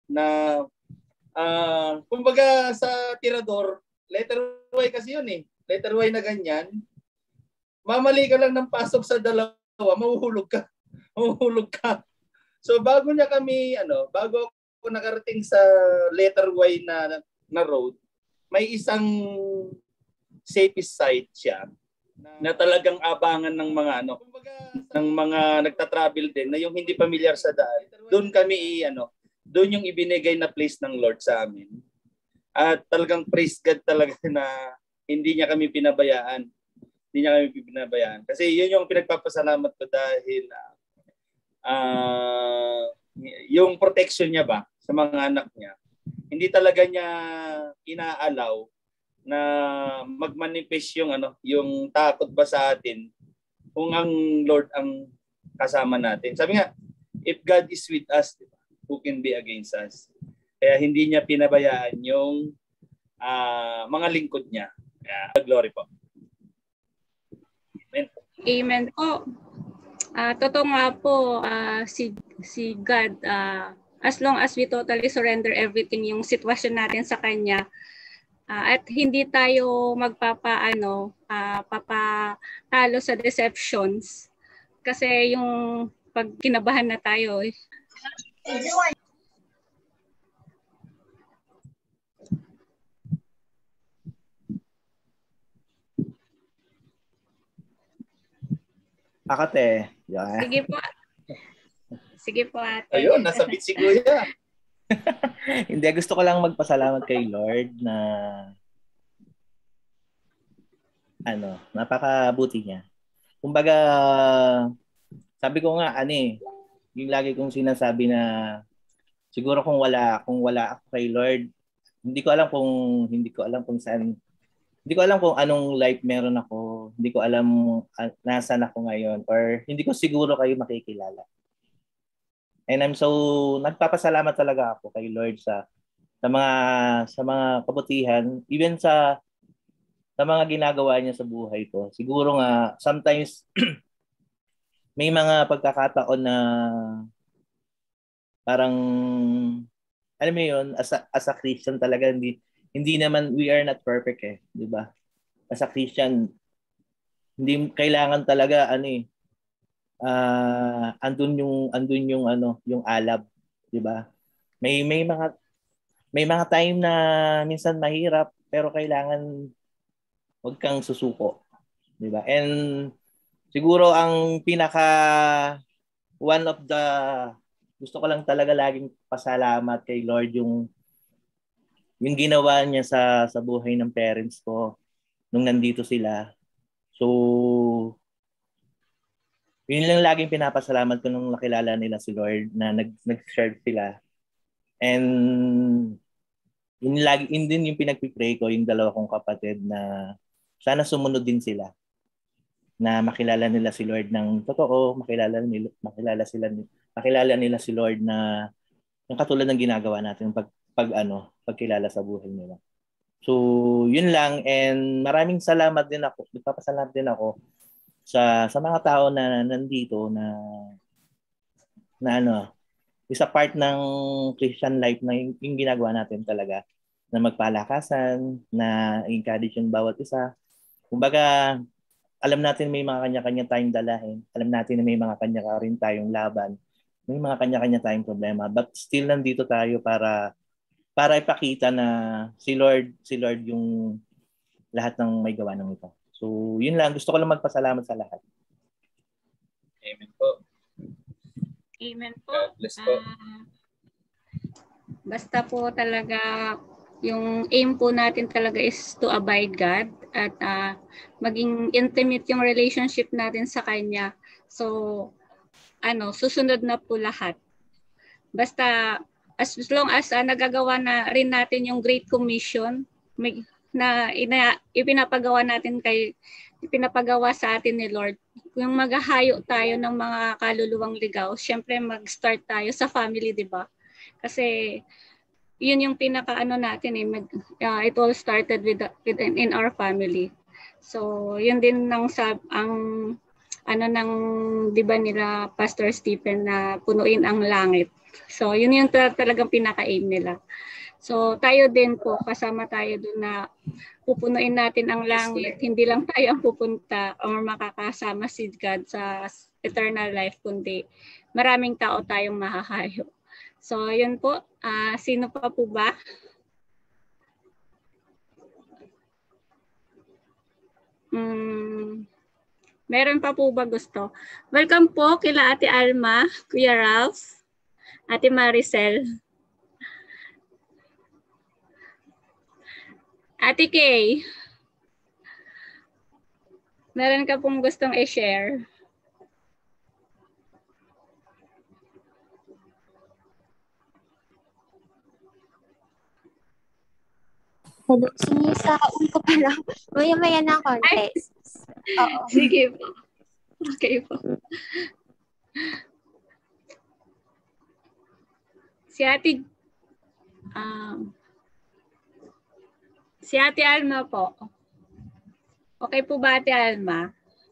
na kumbaga sa tirador, letter Y kasi yun eh. Letter Y na ganyan. Mamali ka lang ng pasok sa dalawa, mahuhulog ka. Mahuhulog ka. So bago bago ako nakarating sa letter Y na road, may isang safest site siya na talagang abangan ng mga nagta-travel din na yung hindi pamilyar sa daan. Doon kami doon yung ibinigay na place ng Lord sa amin. At talagang praise God talaga na hindi niya kami pinabayaan. Hindi niya kami pinabayaan. Kasi yun yung pinagpapasalamat ko dahil yung protection niya ba sa mga anak niya. Hindi talaga niya inaalaw na magmanifest yung takot ba sa atin kung ang Lord ang kasama natin. Sabi nga, if God is with us, who can be against us? Kaya hindi niya pinabayaan yung mga lingkod niya. Kaya glory po. Amen. Amen po. Totoo nga po, si God, as long as we totally surrender everything, yung sitwasyon natin sa Kanya, at hindi tayo papatalo sa deceptions. Kasi yung pag kinabahan na tayo, Akate. Yeah. Sige po. Sige po, ate. Ayun, nasabit si Kuya. Hindi, gusto ko lang magpasalamat kay Lord na napakabuti niya. Kumbaga, sabi ko nga, yung lagi kong sinasabi na siguro kung wala ako kay Lord, hindi ko alam kung saan, hindi ko alam kung anong life meron ako, hindi ko alam nasaan ako ngayon, or hindi ko siguro kayo makikilala. And I'm so nagpapasalamat talaga ako kay Lord sa mga kabutihan, even sa mga ginagawa niya sa buhay ko. Siguro nga sometimes may mga pagkakataon na parang alam mo yun, as a Christian talaga hindi naman, we are not perfect di ba? As a Christian, hindi kailangan talaga andun yung alab, di ba? May mga time na minsan mahirap pero kailangan wag kang susuko, di ba? And siguro ang one of the gusto ko lang talaga laging pasalamat kay Lord yung ginawa niya sa buhay ng parents ko nung nandito sila. So yun lang laging pinapasalamat ko nung nakilala nila si Lord na nag-share sila. And yun din yung pinagpipray ko yung dalawa kong kapatid na sana sumunod din sila. Na makilala nila si Lord ng totoo, makilala nila si Lord na yung katulad ng ginagawa natin pagkilala sa buhay nila. So, yun lang, and maraming salamat din ako. Nagpapasalamat din ako sa mga tao na nandito na isa part ng Christian life na yung ginagawa natin talaga na magpalakasan, na encourage yung bawat isa. Kumbaga, alam natin may mga kanya-kanya tayong dalahin. Alam natin na may mga kanya-kanya rin tayong laban. May mga kanya-kanya tayong problema. But still nandito tayo para ipakita na si Lord yung lahat ng may gawa ng ito. So, yun lang. Gusto ko lang magpasalamat sa lahat. Amen po. Amen po. God bless po. Basta po talaga yung aim po natin talaga is to abide God at maging intimate yung relationship natin sa Kanya. So, susunod na po lahat. Basta as long as nagagawa na rin natin yung Great Commission ipinapagawa sa atin ni Lord. Kung maghahayo tayo ng mga kaluluwang ligaw, syempre mag-start tayo sa family, di ba? Kasi yun yung natin it all started in our family. So yun din di ba nila Pastor Stephen na punuin ang langit. So, yun yung talagang pinaka-aim nila. So, tayo din po, kasama tayo doon na pupunuin natin ang langit. Hindi lang tayo ang pupunta or makakasama si God sa eternal life, kundi maraming tao tayong mahahayo. So, yun po. Sino pa po ba? Meron pa po ba gusto? Welcome po kila Ate Alma, Kuya Ralph, Ate Maricel. Ate Kay, meron ka pong gustong i-share? Hello, sinisaon ko pa lang. Maya-maya ng konti. Oo. Sige po. Okay po. Si Ate Alma po. Okay po ba, Ate Alma?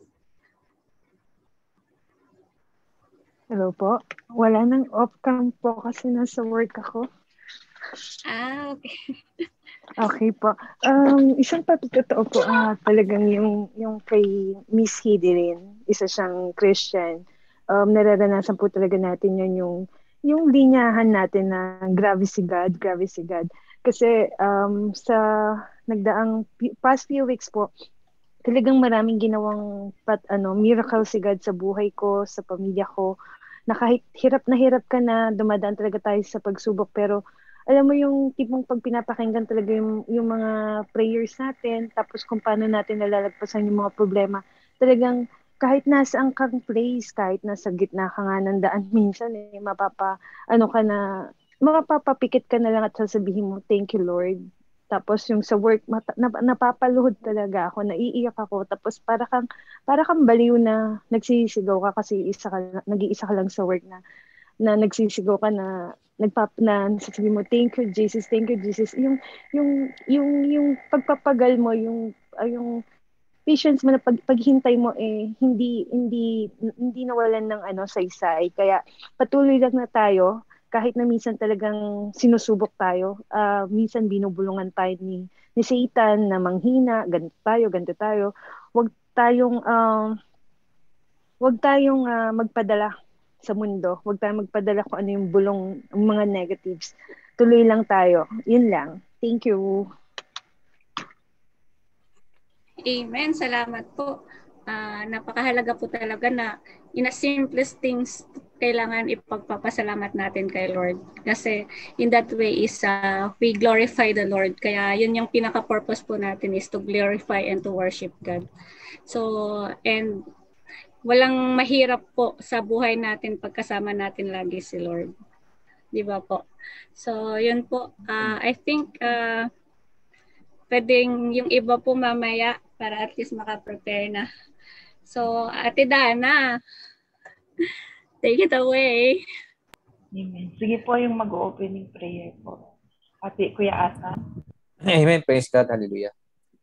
Hello po. Wala nang off-cam po kasi nasa work ako. Okay. Okay po. Isang pagkatotoo po talagang yung kay Miss Hidirin, isa siyang Christian. Nararanasan po talaga natin yung linyahan natin na grabe si God. Kasi sa nagdaang past few weeks po, talagang maraming ginawang miracle si God sa buhay ko, sa pamilya ko. Na kahit hirap ka na, dumadaan talaga tayo sa pagsubok, pero alam mo yung tipong pag pinapakinggan talaga yung mga prayers natin, tapos kung paano natin nalalagpasan yung mga problema, talagang kahit nasaan kang place, kahit nasa gitna ka nga ng daan, minsan mapapapikit ka na lang at sasabihin mo, thank you Lord. Tapos yung sa work, napapaluhod talaga ako, naiiyak ako, tapos para kang baliw na nagsisigaw ka kasi nag-iisa ka lang sa work na nagsisigaw ka na sasabihin mo thank you Jesus. Yung pagpapagal mo, yung patience mo na paghintay mo hindi nawalan ng saysay. Kaya patuloy lang na tayo kahit na minsan talagang sinusubok tayo. Minsan binubulungan tayo ni Satan na manghina, ganito tayo. Huwag tayong magpadala sa mundo. Huwag tayong magpadala kung ano yung bulong, ang mga negatives. Tuloy lang tayo. Yun lang. Thank you. Amen. Salamat po. Napakahalaga po talaga na in the simplest things, kailangan ipagpapasalamat natin kay Lord. Kasi in that way is we glorify the Lord. Kaya yun yung pinaka-purpose po natin is to glorify and to worship God. So, and walang mahirap po sa buhay natin pagkasama natin lagi si Lord. Di ba po? So, yun po. I think pwedeng yung iba po mamaya para at least makaprepare na. So, Ate Dana, take it away. Amen. Sige po yung mag-opening prayer po. Kuya Ata. Amen. Praise God. Hallelujah.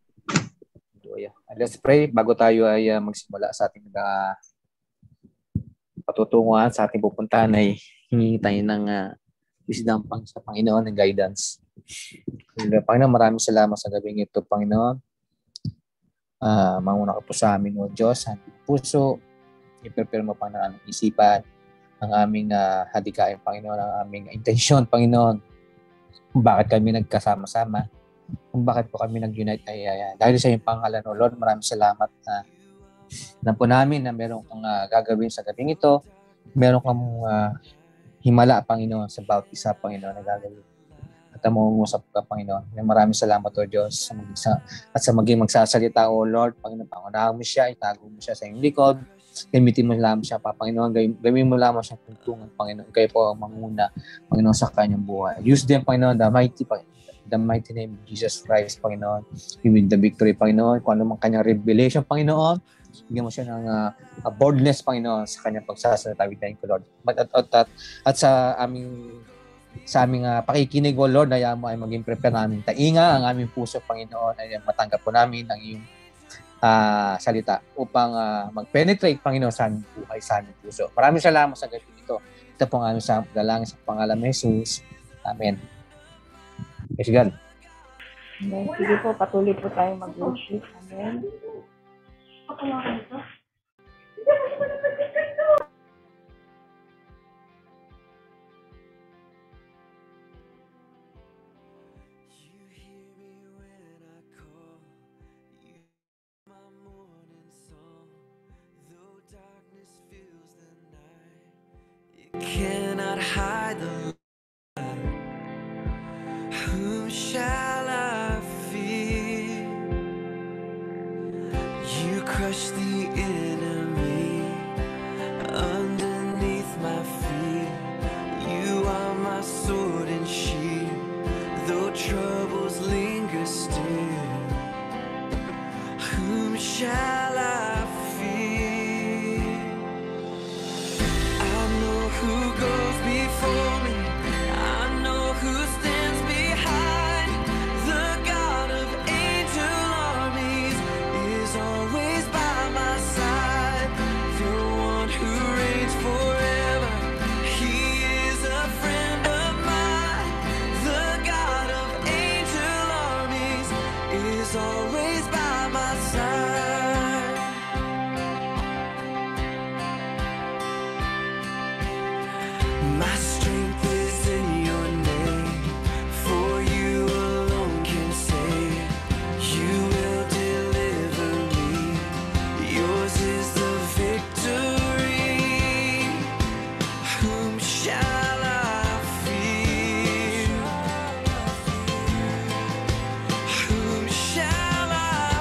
Let's pray bago tayo ay magsimula sa ating patutunguhan, sa ating pupuntahan ay hingi tayo ng wisdom sa Panginoon ng guidance. Panginoon, maraming salamat sa gabing ito, Panginoon. Manguna ka po sa amin, O Diyos, ang puso, i-prepare mo pa ng aming isipan, ang aming hadikain, Panginoon, ang aming intensyon, Panginoon, kung bakit kami nagkasama-sama, kung bakit po kami nag-unite dahil sa iyong pangalan, O Lord. Maraming salamat na po namin na meron kang gagawin sa gabing ito, meron kang himala, Panginoon, sa bawat isa, Panginoon, na gagawin. At mangungusap ka, Panginoon. Maraming salamat, O Diyos, at sa maging magsasalita, O Lord, Panginoon, pangunahan mo siya, itago mo siya sa iyong likod, gamitin mo lamang siya, Panginoon, gawin mo lamang siya tuntungan, Panginoon. Kayo po ang manguna, Panginoon, sa kanyang buhay. Use them, Panginoon, the mighty name of Jesus Christ, Panginoon. Give me the victory, Panginoon. Kung ano man kanyang revelation, Panginoon, bigyan mo siya ng boldness, Panginoon, sa kanyang pagsasalita. We thank you, Lord. At sa aming pakikinig, O Lord, na mo ay maging prepare namin tainga ang aming puso, Panginoon, ay matanggap po namin ang iyong salita upang mag-penetrate, Panginoon, sa aming buhay, sa aming puso. Maraming salamat sa gabi ito. Ito po ang sa dalangin sa pangalan ni Jesus. Amen. Praise God. Amen. Sige po, patuloy po tayo mag-worship. Amen. Cannot hide the light. Whom shall I fear? You crush the enemy underneath my feet. You are my sword and shield. Though troubles linger still, whom shall I fear? I know who goes before me. I know who stands behind. The God of angel armies is always by my side. The one who reigns forever, he is a friend of mine. The God of angel armies is always by my side. My strength is in your name, for you alone can save. You will deliver me, yours is the victory. Whom shall I fear? Whom shall I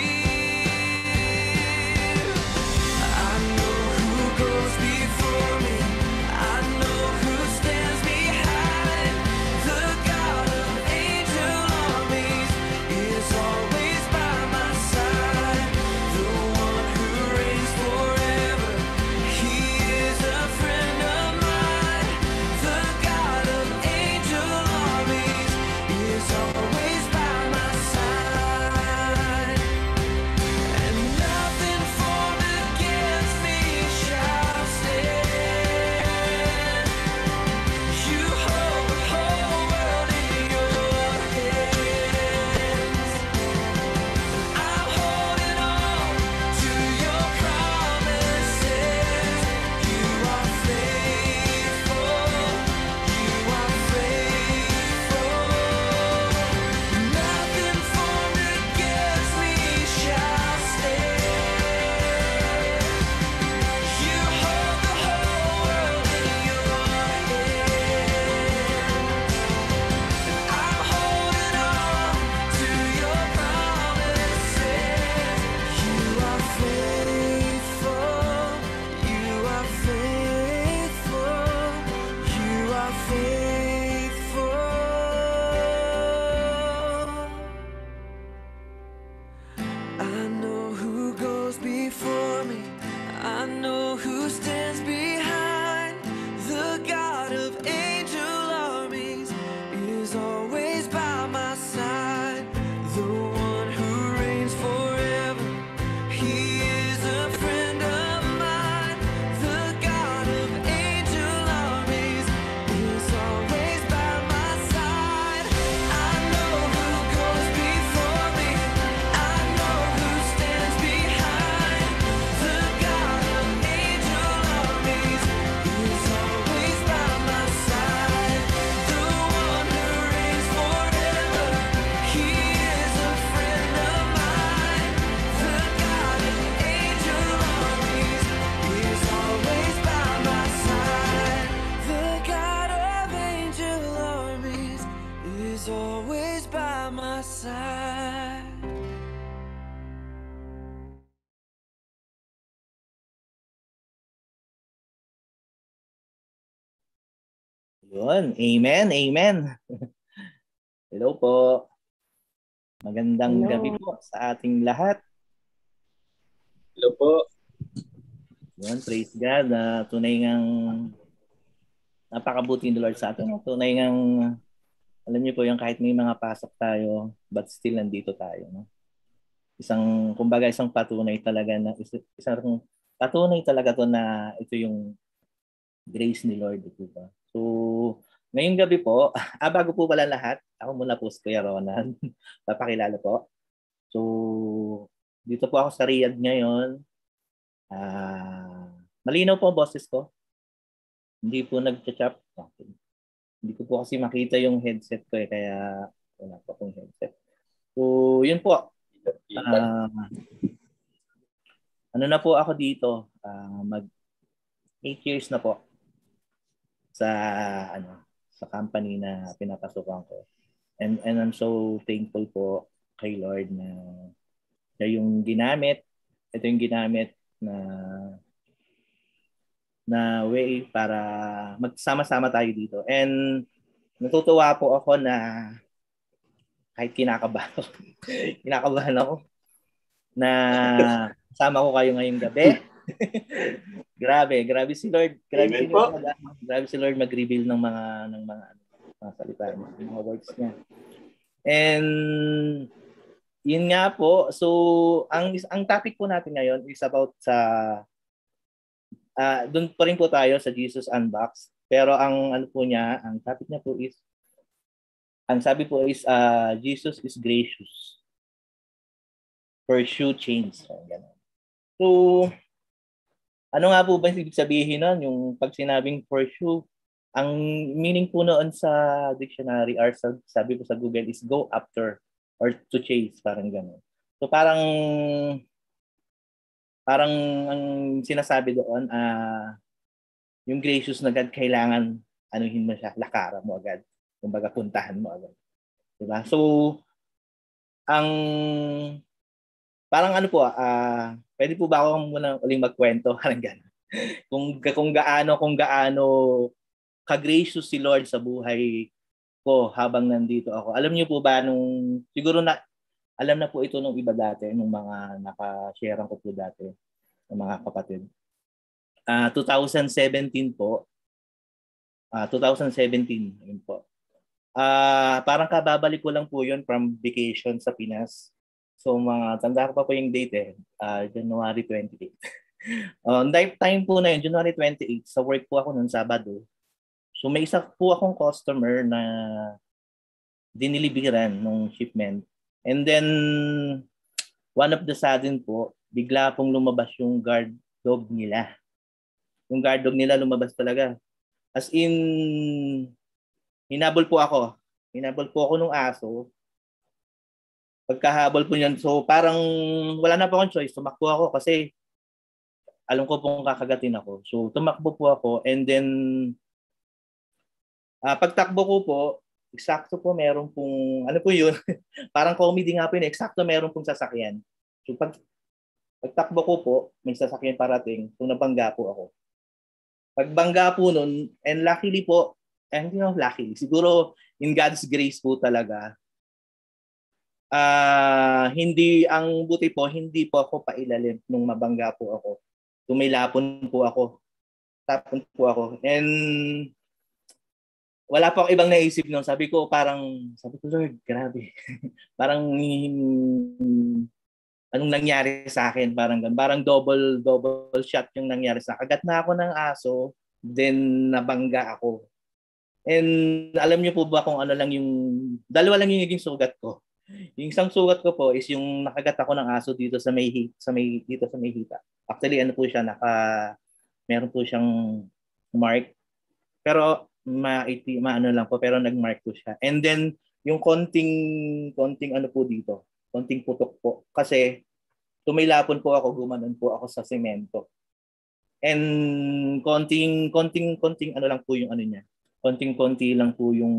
fear? I know who goes before me. I know who stands behind. The God of angel armies is always by my side. The one who reigns forever, he is a friend of mine. The God of angel armies is always by my side. And nothing formed against me shall stand. You hold the whole world in your hands. I'm holding on to your promises. You are faithful. You are faithful. Nothing formed against me shall stand. You hold the whole world in your hands. I'm holding on to your promises. You are faithful. You are faithful. You are faithful. I know who goes before me. I know who stands behind. The God of angel armies is always by my side. The one who reigns forever, he is a friend of mine. The God of angel armies is always by my side. I know who goes before me. I know who stands behind. The God of angel armies is always by my side. The one who reigns forever, he is a friend of mine. The God of angel armies is always by my side. The God of angel armies is always by my side. Yun. Amen. Amen. Hello po. Magandang Hello. gabi po sa ating lahat. Hello po. Yun, praise God. Tunay ngang napakabuti ni Lord sa atin. Tunay ngang, alam niyo po yung kahit may mga pasok tayo, but still nandito tayo. No? Kumbaga isang patunay talaga na, isang patunay talaga to na ito yung grace ni Lord, di ba? So, ngayong gabi po, bago po pala lahat, ako muna po si Kuya Ronan. Papakilala po. So, dito po ako sa Riyadh ngayon. Malinaw po ang boses ko. Hindi po nag-chop. Okay. Hindi ko po kasi makita yung headset ko kaya wala pa pong headset. So, yun po. Ano na po ako dito? Mag 8 years na po sa sa company na pinapasukan ko. And I'm so thankful po kay Lord na yung ginamit, ito yung ginamit na way para magsama-sama tayo dito. And natutuwa po ako na kahit kinakabahan ako na kasama ko kayo ngayong gabi. grabe si Lord. Grabe si Lord mag-reveal ng mga salita niya, ng mga words niya. And yun nga po. So ang topic po natin ngayon is about sa doon pa rin po tayo sa Jesus Unbox. Pero ang topic niya po is, ang sabi po is Jesus is gracious. Pursue change. So, ano nga po ba ibig sabihin nun? Yung pag sinabing pursue, ang meaning po noon sa dictionary or sabi po sa Google is go after or to chase. Parang gano'n. So, parang ang sinasabi doon, yung gracious na God, kailangan anuhin mo siya, lakaran mo agad. Kumbaga, puntahan mo agad. Diba? So, parang pwede po ba ako muna uling magkwento? Parang gano'n. Kung gaano ka-gracious si Lord sa buhay ko habang nandito ako. Alam niyo po ba siguro na alam na po ito nung iba dati, nung mga naka-sharean ko po dati ng mga kapatid. 2017 po. 2017 yun po. Parang kababalik ko lang po yun from vacation sa Pinas. So tanda ko pa po yung date January 28. Time po na yun, January 28, sa work po ako noon Sabado. So may isa po akong customer na diniliberan ng shipment. And then one of the sudden po, bigla pong lumabas yung guard dog nila. Yung guard dog nila lumabas talaga. As in, hinabol po ako ng aso. Pagkahabol po niyan, so parang wala na po akong choice. Tumakbo ako kasi alam ko pong kakagatin ako. So tumakbo po ako and then pagtakbo ko po, eksakto po meron pong, ano po yun, parang comedy nga po yun, eksakto meron pong sasakyan. So pagtakbo ko po, may sasakyan parating, so nabangga po ako. Pagbangga po nun, and luckily po, luckily, siguro in God's grace po talaga, ang buti po, hindi po ako pailalim nung mabangga po ako. Tumilapon po ako. Tapon po ako. And wala po akong ibang naisip nun. Sabi ko, Lord, grabe. Parang anong nangyari sa akin? Parang double shot yung nangyari sa akin. Kagat na ako ng aso, then nabangga ako. And alam niyo po ba kung ano lang dalawa lang yung naging sugat ko. Yung isang sugat ko po is yung nakagat ako ng aso dito sa may hita. Actually, ano po siya, meron po siyang mark. Pero maano lang po, pero nag-mark po siya. And then yung konting ano po dito, konting putok po kasi tumilapon po ako, gumanon po ako sa semento. And konting ano lang po yung ano niya. Konting-konti lang po yung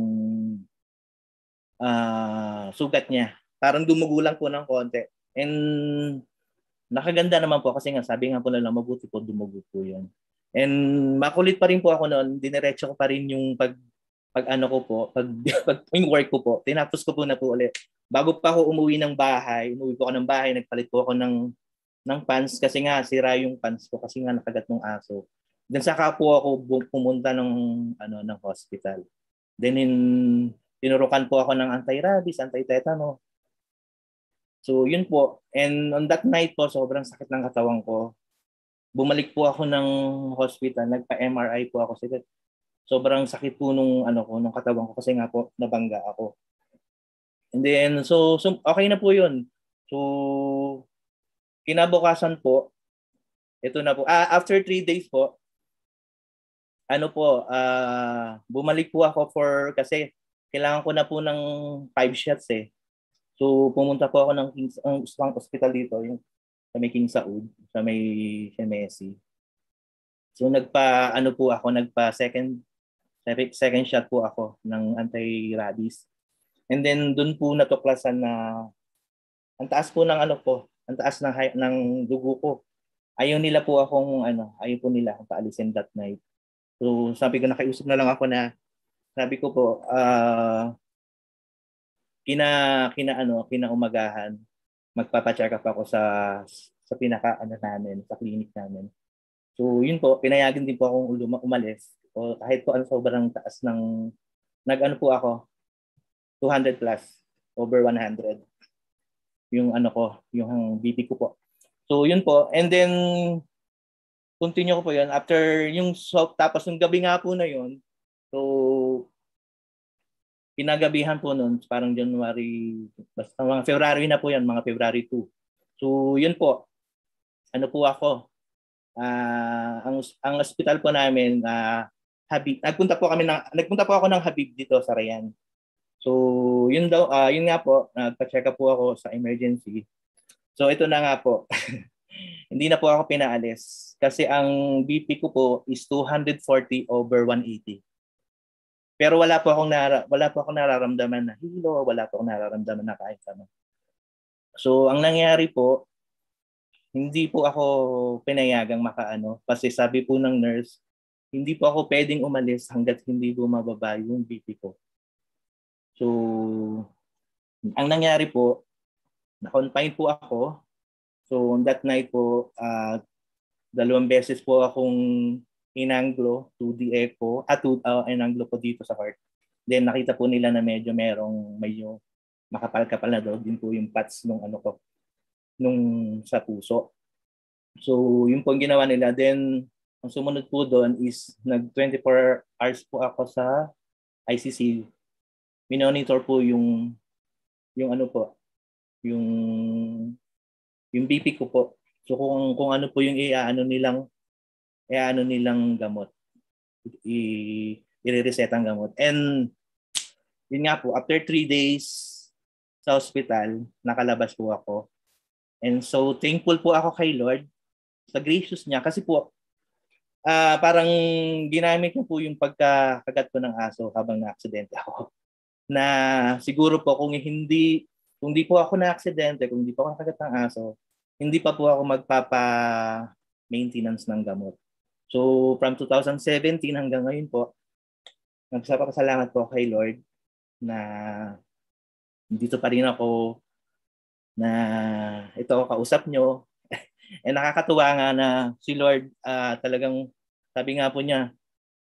sugat niya. Parang dumugo lang po ng konti. And nakaganda naman po kasi nga sabi nga po nila mabuti po dumugo po yun. And makulit pa rin po ako noon, diniretso ko pa rin yung pag yung work ko po. Tinapos ko po na po ulit. Bago pa ako umuwi ng bahay, nagpalit po ako ng pants kasi nga sira yung pants ko kasi nga nakagat ng aso. Then saka po ako pumunta ng hospital. Then tinurukan po ako ng anti-rabies, anti-tetano. So yun po. And on that night po, sobrang sakit ng katawan ko. bumalik po ako ng hospital, nagpa-MRI po ako. Sobrang sakit po nung nung katawan ko kasi nga po nabangga ako. And then so okay na po 'yun. So kinabukasan po, ito na po. After 3 days po, bumalik po ako kasi kailangan ko na po ng 5 shots eh. So pumunta po ako ng hospital dito, yung sa may King Saud, sa may Messi. So nagpa second shot po ako ng anti-rabies. And then doon po natuklasan na ang taas po ng ang taas ng dugo ko. Ayaw po nila akong paalisin that night. So sabi ko, nakiusap na lang ako na, sabi ko po, kinaumagahan, magpapa-check up ako sa namin, sa clinic namin. So yun po, pinayagan din po akong umalis. O kahit po sobrang taas ng po ako, 200 plus, over 100. Yung yung BP ko po. So yun po, and then continue ko po yun. After tapos yung gabi nga po na yun, so kinagabihan po nun, parang January, basta mga February na po yan, mga February 2. So yun po, po ako, ang hospital po namin, Habib, nagpunta po ako ng Habib dito sa Rayan. So yun nga po, nagpa-check up po ako sa emergency. So ito na nga po. Hindi na po ako pinaalis kasi ang BP ko po is 240 over 180. Pero wala po akong nararamdaman na hilo, wala po akong nararamdaman na kahit ano. So ang nangyari po, hindi po ako pinayagang kasi sabi po ng nurse, hindi po ako pwedeng umalis hanggat hindi bumababa yung BP ko. So ang nangyari po, na-confine po ako. So on that night po, 2 beses po akong inanglo to the echo, inanglo po dito sa heart. Then nakita po nila na medyo makapal-kapal na daw din po yung pads nung sa puso. So yun po ang ginawa nila. Then ang sumunod po doon is nag 24 hours po ako sa ICC. Minonitor po yung BP ko po. So kung ano po yung iaano nilang gamot. I-reset ang gamot. And yun nga po, after 3 days sa hospital, nakalabas po ako. And so thankful po ako kay Lord sa gracious niya kasi po parang ginamit niya po yung pagkakagat ko ng aso habang na-aksidente ako. Na siguro po kung di po ako na-aksidente, kung di po ako nakagat ng aso, hindi pa po ako magpapa-maintenance ng gamot. So from 2017 hanggang ngayon po, nagpapasalamat po kay Lord na dito pa rin ako, na ito kausap nyo. And nakakatuwa nga na si Lord talagang sabi nga po niya,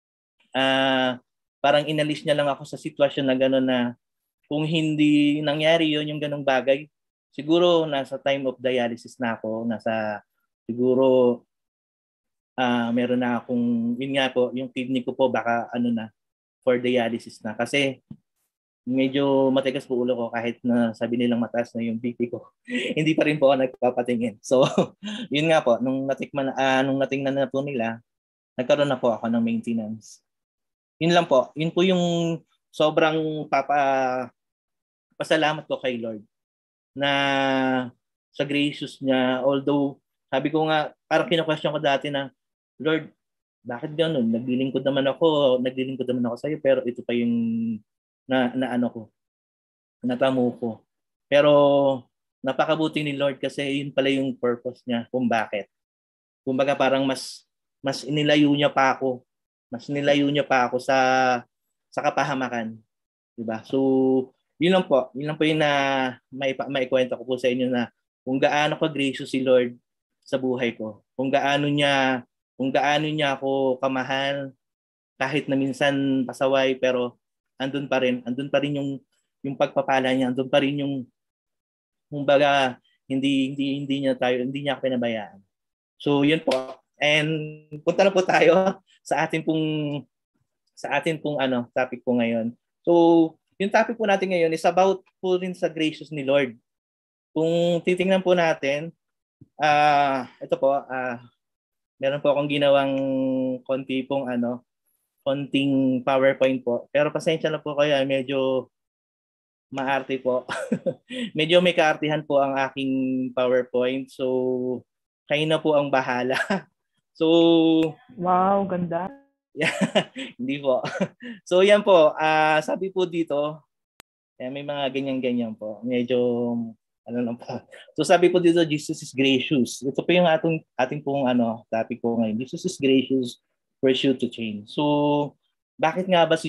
parang inalis niya lang ako sa sitwasyon na gano'n na kung hindi nangyari yon yung ganong bagay, siguro nasa time of dialysis na ako, siguro meron na akong, yun nga po, yung kidney ko po baka for dialysis na. Kasi medyo matigas po ulo ko kahit na sabi nilang mataas na yung BP ko. Hindi pa rin po ako nagpapatingin. So, yun nga po, nung natingnan na po nila, nagkaroon na po ako ng maintenance. Yun lang po. Yun po yung sobrang pasalamat ko kay Lord na sa gracious niya. Although, sabi ko nga, parang kina-question ko dati na, Lord, bakit gano'n? Naglilingkod naman ako sa iyo, pero ito pa yung natamo ko. Pero napakabuti ni Lord kasi yun pala yung purpose niya kung bakit. Kumbaga parang mas inilayo niya pa ako. Mas nilayo niya pa ako sa kapahamakan. Diba? So, yun lang po yung na maikwento ko po sa inyo na kung gaano ka-gracious si Lord sa buhay ko. Kung gaano niya ako kamahal kahit na minsan pasaway, pero andun pa rin yung pagpapala niya, andun pa rin yung kumbaga hindi niya ako pinabayaan. So yun po, And punta na po tayo sa atin pong topic po ngayon. So, yung topic po natin ngayon is about po rin sa gracious ni Lord. Kung titingnan po natin, ito po, meron po akong ginawang konting PowerPoint po. Pero pasensya na po kayo, medyo maarte po. Medyo may kaartihan po ang aking PowerPoint. So, kayo na po ang bahala. So, Wow, ganda. hindi po. So, yan po. Sabi po dito, may mga ganyan-ganyan po. Medyo, lang po. So, sabi po dito, Jesus is gracious. Ito po yung ating pong topic po ngayon. Jesus is gracious, pursue to change. So, bakit nga ba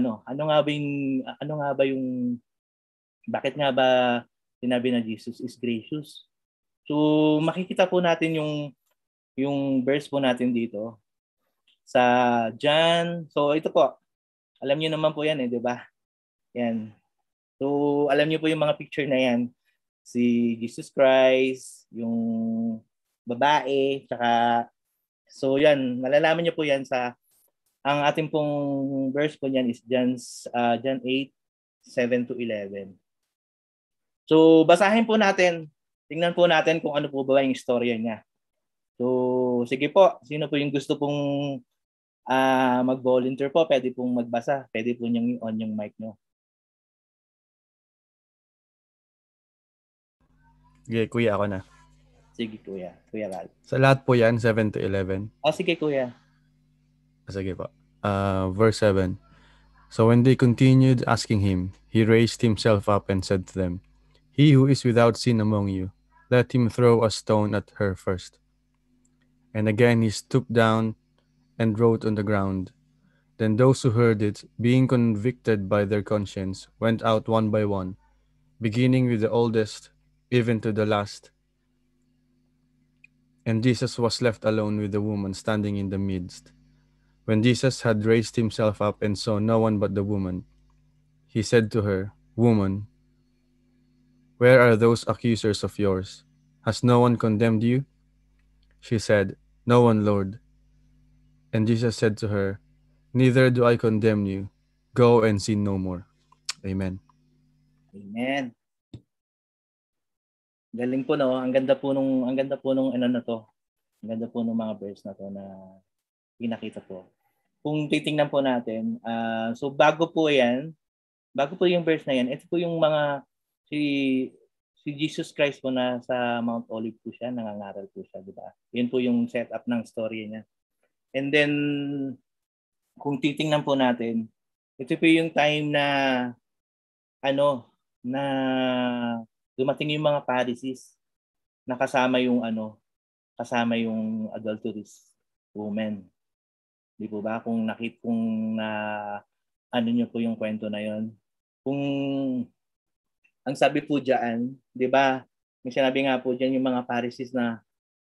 bakit nga ba sinabi na Jesus is gracious? So, makikita po natin yung verse po natin dito sa John. So, ito po. Alam niyo naman po yan, di ba? Yan. So, alam niyo po yung mga picture na yan. Si Jesus Christ, yung babae, tsaka, so yan, malalaman niyo po yan ang ating pong verse po niyan is John 8:7-11. So, basahin po natin. Tingnan po natin kung ano po ba yung istorya niya. So, sige po. Sino po yung gusto pong mag-volunteer po? Pwede pong magbasa. Pwede po niyang on yung mic nyo. Sige, kuya, ako na. Sige, kuya. Kuya Ral. Sa lahat po yan, 7-11. Sige, kuya. Sige po. Verse 7. So when they continued asking him, he raised himself up and said to them, "He who is without sin among you, let him throw a stone at her first." And again he stooped down and wrote on the ground. Then those who heard it, being convicted by their conscience, went out one by one, beginning with the oldest, even to the last. And Jesus was left alone with the woman standing in the midst. When Jesus had raised himself up and saw no one but the woman, he said to her, "Woman, where are those accusers of yours? Has no one condemned you?" She said, "No one, Lord." And Jesus said to her, "Neither do I condemn you. Go and sin no more." Amen. Amen. Galing po, no? Ang ganda po nung na to. Ang ganda po nung mga verse na to na pinakita po. Kung titingnan po natin, so bago po yung verse na yan, ito po yung mga si Jesus Christ po na sa Mount Olive po siya, nangangaral po siya, di ba? Yun po yung setup ng story niya. And then, kung titingnan po natin, ito po yung time na na dumating yung mga Pharisees na kasama yung adulterous woman. Di po ba? Kung niyo po yung kwento na yon. Kung ang sabi po diyan, di ba? May sinabi nga po diyan yung mga Pharisees na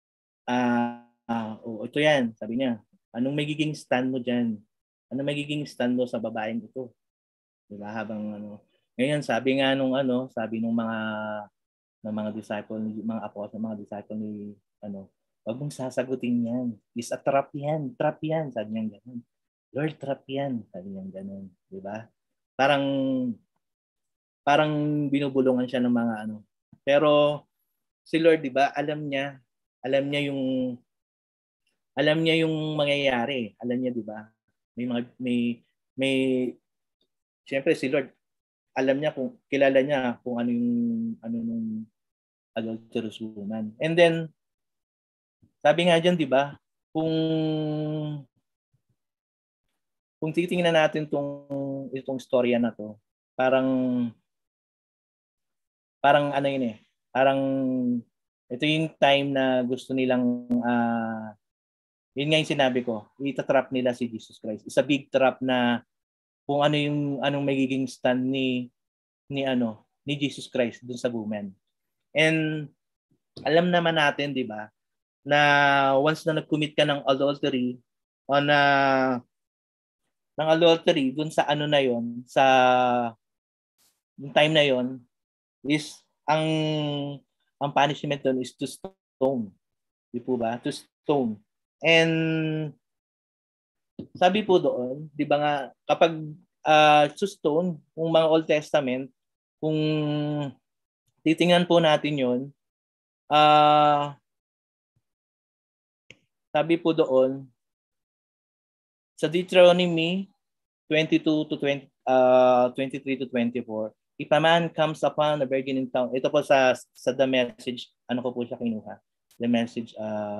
ito yan, sabi niya. Anong magiging stand mo diyan? Anong magiging stand mo sa babaeng ito? Di ba? Ngayon sabi nga sabi nung mga disciple, mga apostles, mga disciple ni wag mong sasagutin yan. Is a trap yan. Trap yan. Sabi niya gano'n. Lord, trap yan. Sabi niya gano'n. Diba? Parang binubulungan siya ng mga Pero si Lord, diba, alam niya yung mangyayari. Alam niya, diba? Siyempre si Lord, kilala niya kung ano yung adulterous woman. And then, sabi nga dyan, di ba, kung titingnan natin itong storya na to, parang ito yung time na gusto nilang, yun nga yung sinabi ko, itatrap nila si Jesus Christ. It's a big trap na kung anong magiging stand ni Jesus Christ dun sa woman. And alam naman natin, di ba, na once na nag-commit ka ng adultery dun sa na yon, sa yung time na yon, is ang punishment doon is to stone. Di po ba? To stone. And sabi po doon, di ba nga, kapag sa stone, kung mga Old Testament, kung titingnan po natin yun, sabi po doon, sa Deuteronomy 22 to 20, 23 to 24, if a man comes upon a virgin in town, ito po sa The Message, ano ko po siya kinuha? The Message,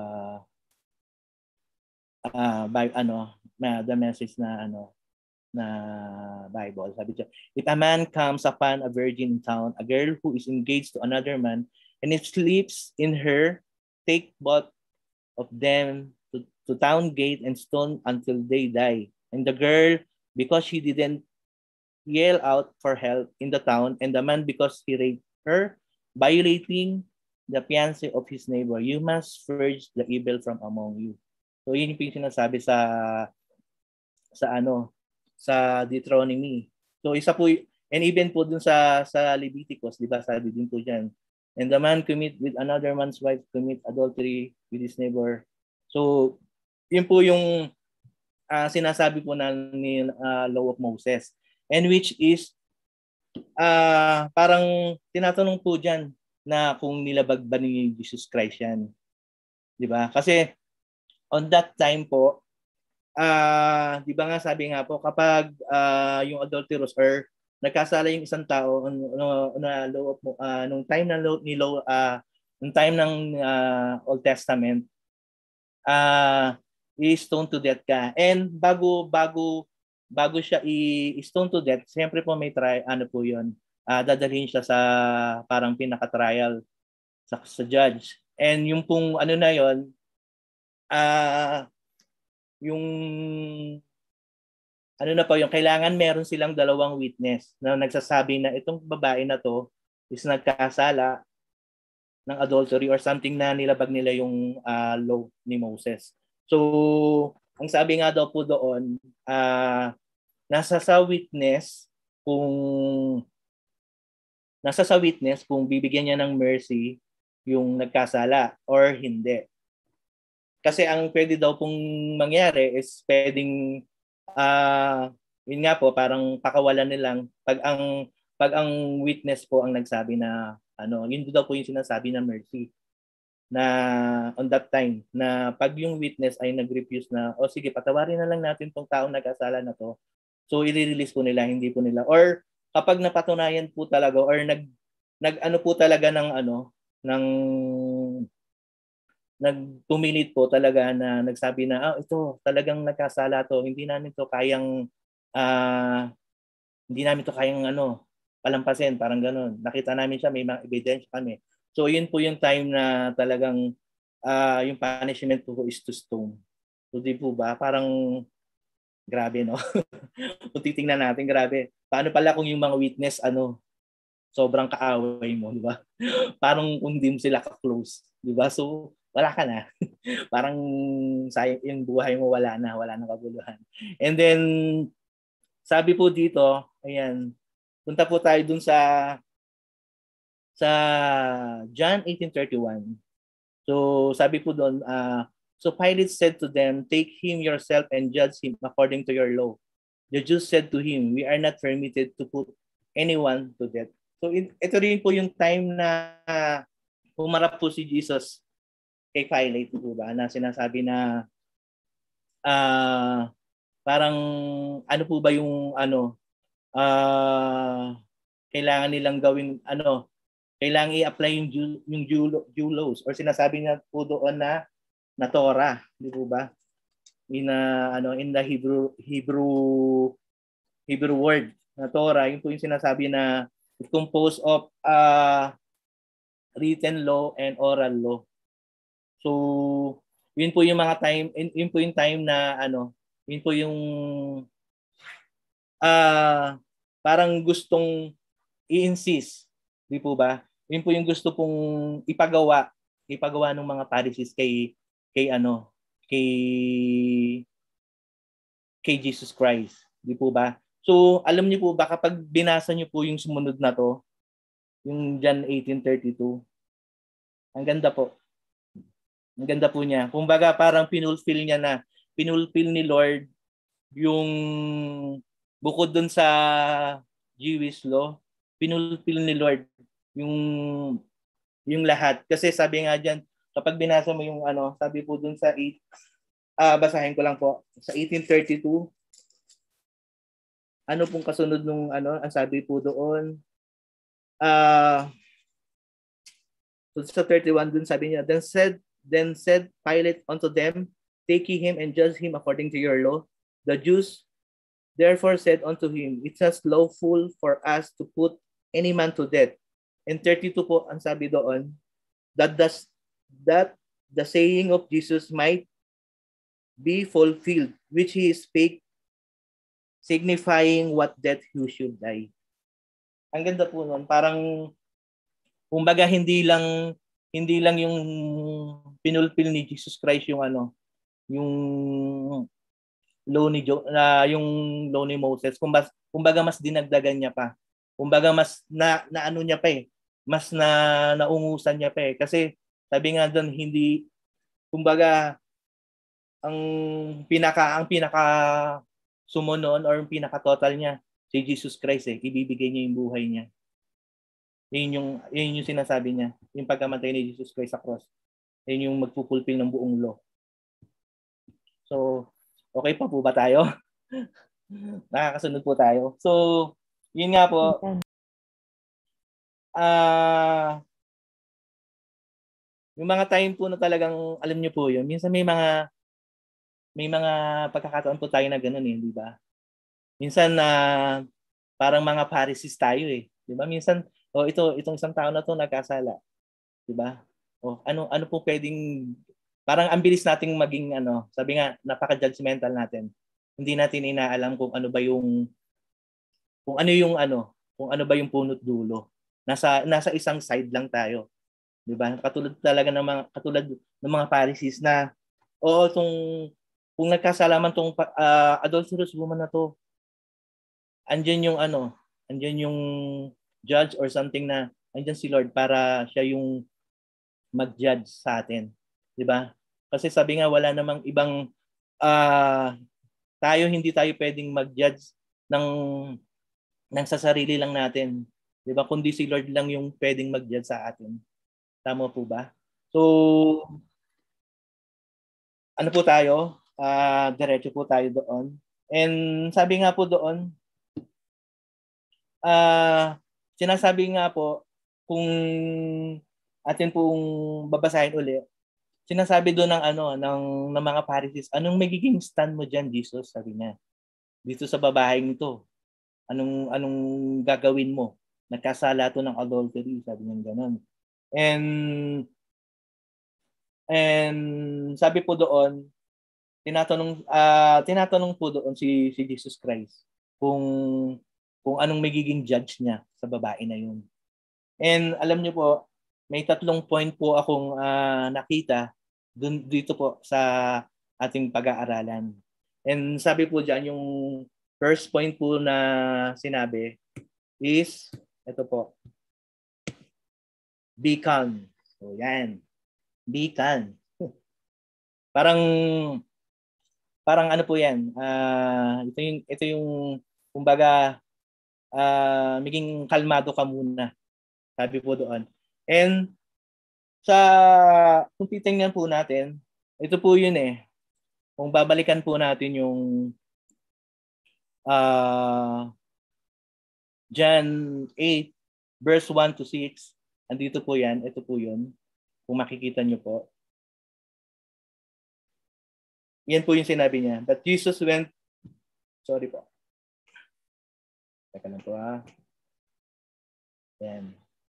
The Message na Bible. Sabi siya, if a man comes upon a virgin in town, a girl who is engaged to another man, and if sleeps in her, take both of them to town gate and stone until they die. And the girl, because she didn't yell out for help in the town, and the man because he raped her, violating the fiancé of his neighbor, you must purge the evil from among you. So yun yung sinasabi sa Deuteronomy. So isa po, and even po dun sa Leviticus, di ba, sabi din po dyan, and the man commit with another man's wife, commit adultery with his neighbor. So yun po yung sinasabi po ni Law of Moses, and which is parang tinatanong po dyan na kung nilabag ba ni Jesus Christ yan. Di ba? Kasi on that time po, di ba nga sabi nga po, kapag yung adulterous or nagkasala yung isang tao nung time ng Old Testament, i-stone to death ka. And bago siya i-stone to death, siyempre po may po yun, dadalhin siya sa parang pinaka-trial sa judge. And yung pong na yun, yung yung kailangan meron silang dalawang witness na nagsasabi na itong babae na to is nagkasala ng adultery or something na nilabag nila yung law ni Moses. So, ang sabi nga daw po doon, nasa sa witness kung bibigyan niya ng mercy yung nagkasala or hindi. Kasi ang pwede daw pong mangyari is pwedeng yun nga po, parang pakawalan nilang pag ang witness po ang nagsabi na yun daw po yung sinasabi na mercy na on that time na pag yung witness ay nag-refuse na sige, patawarin na lang natin tong taong nag-asala na to, so i-release po nila, hindi po nila, or kapag napatunayan po talaga or nag-ano po talaga ng nagpumilit po talaga na nagsabi na ito talagang nagkasala to, hindi namin to kayang palampasin, parang gano'n. Nakita namin siya, may mga ebidensya kami. So yun po yung time na talagang yung punishment po is to stone. So di po ba? Parang grabe, no? Kung titingnan natin, grabe. Paano pala kung yung mga witness sobrang kaaway mo, di ba? Parang kung di mo sila ka-close, di ba? So wala ka na. Parang sayang yung buhay mo, wala na kaguluhan. And then sabi po dito, ayan, punta po tayo dun sa John 18:31. So sabi po doon, so Pilate said to them, take him yourself and judge him according to your law. The Jews said to him, we are not permitted to put anyone to death. So ito rin po yung time na humarap po si Jesus kay Pilate po ba, na sinasabi na parang ano po ba yung kailangan nilang gawin, kailangan i-apply yung Jew laws, or sinasabi niya po doon na Torah, di po ba? In the Hebrew word na Torah, yun po yung sinasabi na it's composed of written law and oral law. So, yun po yung mga time, yun po yung time na yun po yung parang gustong i-insist, di po ba? Yun po yung gusto pong ipagawa ng mga Pharisees kay Jesus Christ, di po ba? So, alam niyo po ba kapag binasa niyo po yung sumunod na to, yung John 18:32, ang ganda po. Ang ganda po niya. Kumbaga parang pinulfill ni Lord yung bukod dun sa Jewish law, pinulfill ni Lord yung lahat. Kasi sabi nga diyan, kapag binasa mo yung sabi po dun sa basahin ko lang po, sa 1832, ano pong kasunod nung ang sabi po doon, so sa 31 dun sabi niya, then said Pilate unto them, take ye him and judge him according to your law. The Jews therefore said unto him, it is lawful for us to put any man to death. And 32 po ang sabi doon, that the saying of Jesus might be fulfilled, which he spake, signifying what death he should die. Ang ganda po nun. Parang, kumbaga hindi lang yung pinulpil ni Jesus Christ yung yung law ni Moses. Kumbaga mas dinagdagan niya pa. Kumbaga mas naano niya pa mas naungusan niya pa Kasi sabi nga doon, hindi, kumbaga, ang pinaka sumunon or yung pinaka total niya si Jesus Christ ibibigay niya yung buhay niya. Yun yung sinasabi niya, yung pagkamatay ni Jesus Christ sa cross. Yun yung magpupulpil ng buong law. So, okay pa po ba tayo? Nakakasunod po tayo. So, yun nga po. Yung mga time po na talagang alam niyo po yun. Minsan may mga pagkakataon po tayo na ganoon di ba? Minsan parang mga Pharisees tayo di ba? Minsan itong isang tao na to nagkasala, di ba? Ano po pwedeng parang ang bilis nating maging sabi nga napaka-judgmental natin. Hindi natin inaalam kung ano ba yung punot dulo. Nasa isang side lang tayo. 'Di ba? Katulad ng mga Pharisees na kung nagkasalaman tong adulterous woman na to, andyan yung judge or something na andyan si Lord para siya yung mag-judge sa atin. 'Di ba? Kasi sabi nga wala namang ibang hindi tayo pwedeng mag-judge ng sa sarili lang natin. 'Di ba? Kundi si Lord lang yung pwedeng mag-judge sa atin. Tama po ba? So ano po tayo? Diretso po tayo doon. And sabi nga po doon, sinasabi nga po, kung atin pong babasahin uli, sinasabi doon ng mga Pharisees, anong magiging stand mo diyan, Jesus? Sabi niya. Dito sa babaeng ito, anong gagawin mo? Nagkasala to ng adultery, sabi niya gano'n. And sabi po doon, tinatanong po doon si Jesus Christ kung anong magiging judge niya sa babae na yun. And alam niyo po, may 3 point po akong nakita dito po sa ating pag-aaralan. And sabi po diyan, yung first point po na sinabi is ito po. Be calm. So yan. Be calm. Parang ano po yan, ito yung kumbaga, maging kalmado ka muna, sabi po doon. And kung titingnan po natin, ito po yun kung babalikan po natin yung John 8, verse 1 to 6, andito po yan, ito po yun, kung makikita nyo po. Yan po yung sinabi niya. But Jesus went, sorry po. Teka lang po Yan.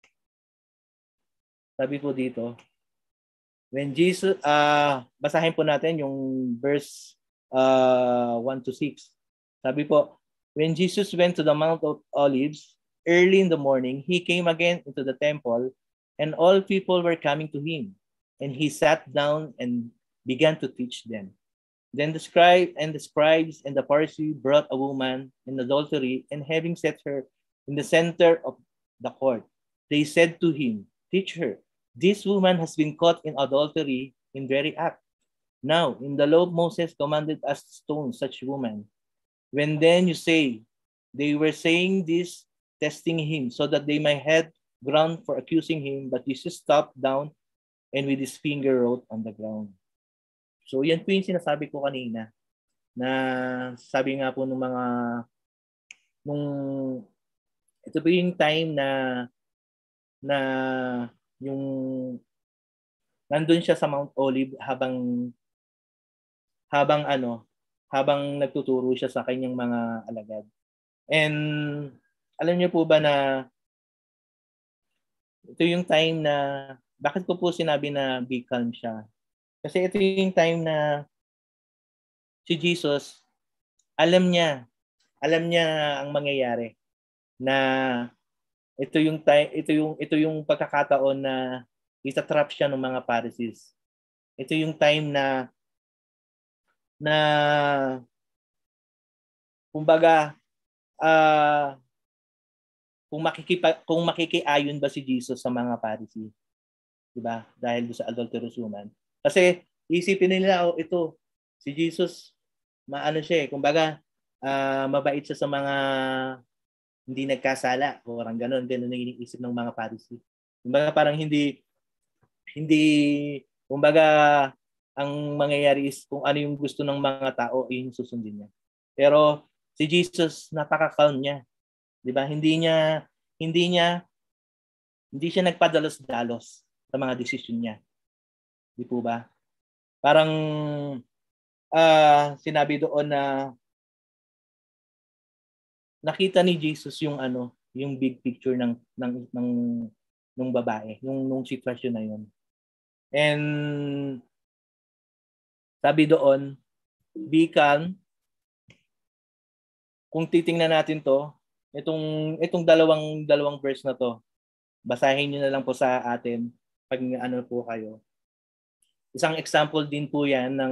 Sabi po dito, when Jesus, basahin po natin yung verse 1 to 6. Sabi po, when Jesus went to the Mount of Olives, early in the morning, he came again into the temple, and all people were coming to him. And he sat down and began to teach them. Then the scribes and the Pharisees brought a woman in adultery, and having set her in the center of the court, they said to him, Teacher, this woman has been caught in adultery. in very act. Now, in the law, Moses commanded us to stone such woman. When then you say, they were saying this, testing him, so that they might have ground for accusing him, but Jesus stopped down and with his finger wrote on the ground. So yan po yung sinasabi ko kanina, na sabi nga po nung ito po yung time na yung nandun siya sa Mount Olive habang nagtuturo siya sa kanyang mga alagad. And alam niyo po ba na ito yung time na bakit ko po sinabi na be calm siya? Kasi ito yung time na si Jesus alam niya ang mangyayari, na ito yung pagkakataon na itatrap siya ng mga Pharisees. Ito yung time na kumbaga kung makikiayon ba si Jesus sa mga Pharisees, di ba? Dahil sa adulterous woman. Kasi isipin nila, ito si Jesus, maano siya kumbaga mabait siya sa mga hindi nagkasala, o parang ganun ang iniisip ng mga Pharisees. Kumbaga parang hindi kumbaga ang mangyayari is kung ano yung gusto ng mga tao, yung susundin niya. Pero si Jesus, napaka-calm niya. 'Di ba? Hindi siya nagpadalos-dalos sa mga desisyon niya. Di po ba? Parang sinabi doon na nakita ni Jesus yung big picture ng babae, nung sitwasyon na yun. And sabi doon, be calm. Kung titingnan natin to, itong dalawang verse na to, basahin niyo na lang po sa atin pag po kayo. Isang example din po yan ng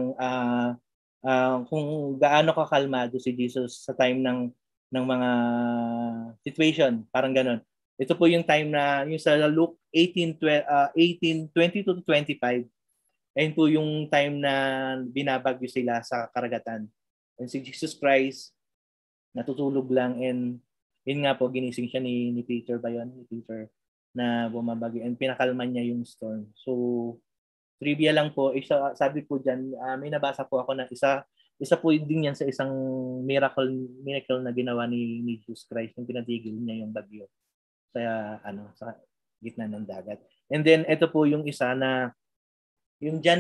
kung gaano kakalmado si Jesus sa time ng mga situation, parang ganon. Ito po yung time na yung sa Luke 18:22 to 25. Ayun po yung time na binabagyo sila sa karagatan. And si Jesus Christ natutulog lang, and yun nga po ginising siya ni Peter ba yun? Ni Peter na bumabagyo, and pinakalman niya yung storm. So trivia lang po, sabi po diyan, may nabasa po ako na isa po din yan sa isang miracle na ginawa ni Jesus Christ, yung pinatigil niya yung bagyo sa gitna ng dagat. And then ito po yung isa na yung John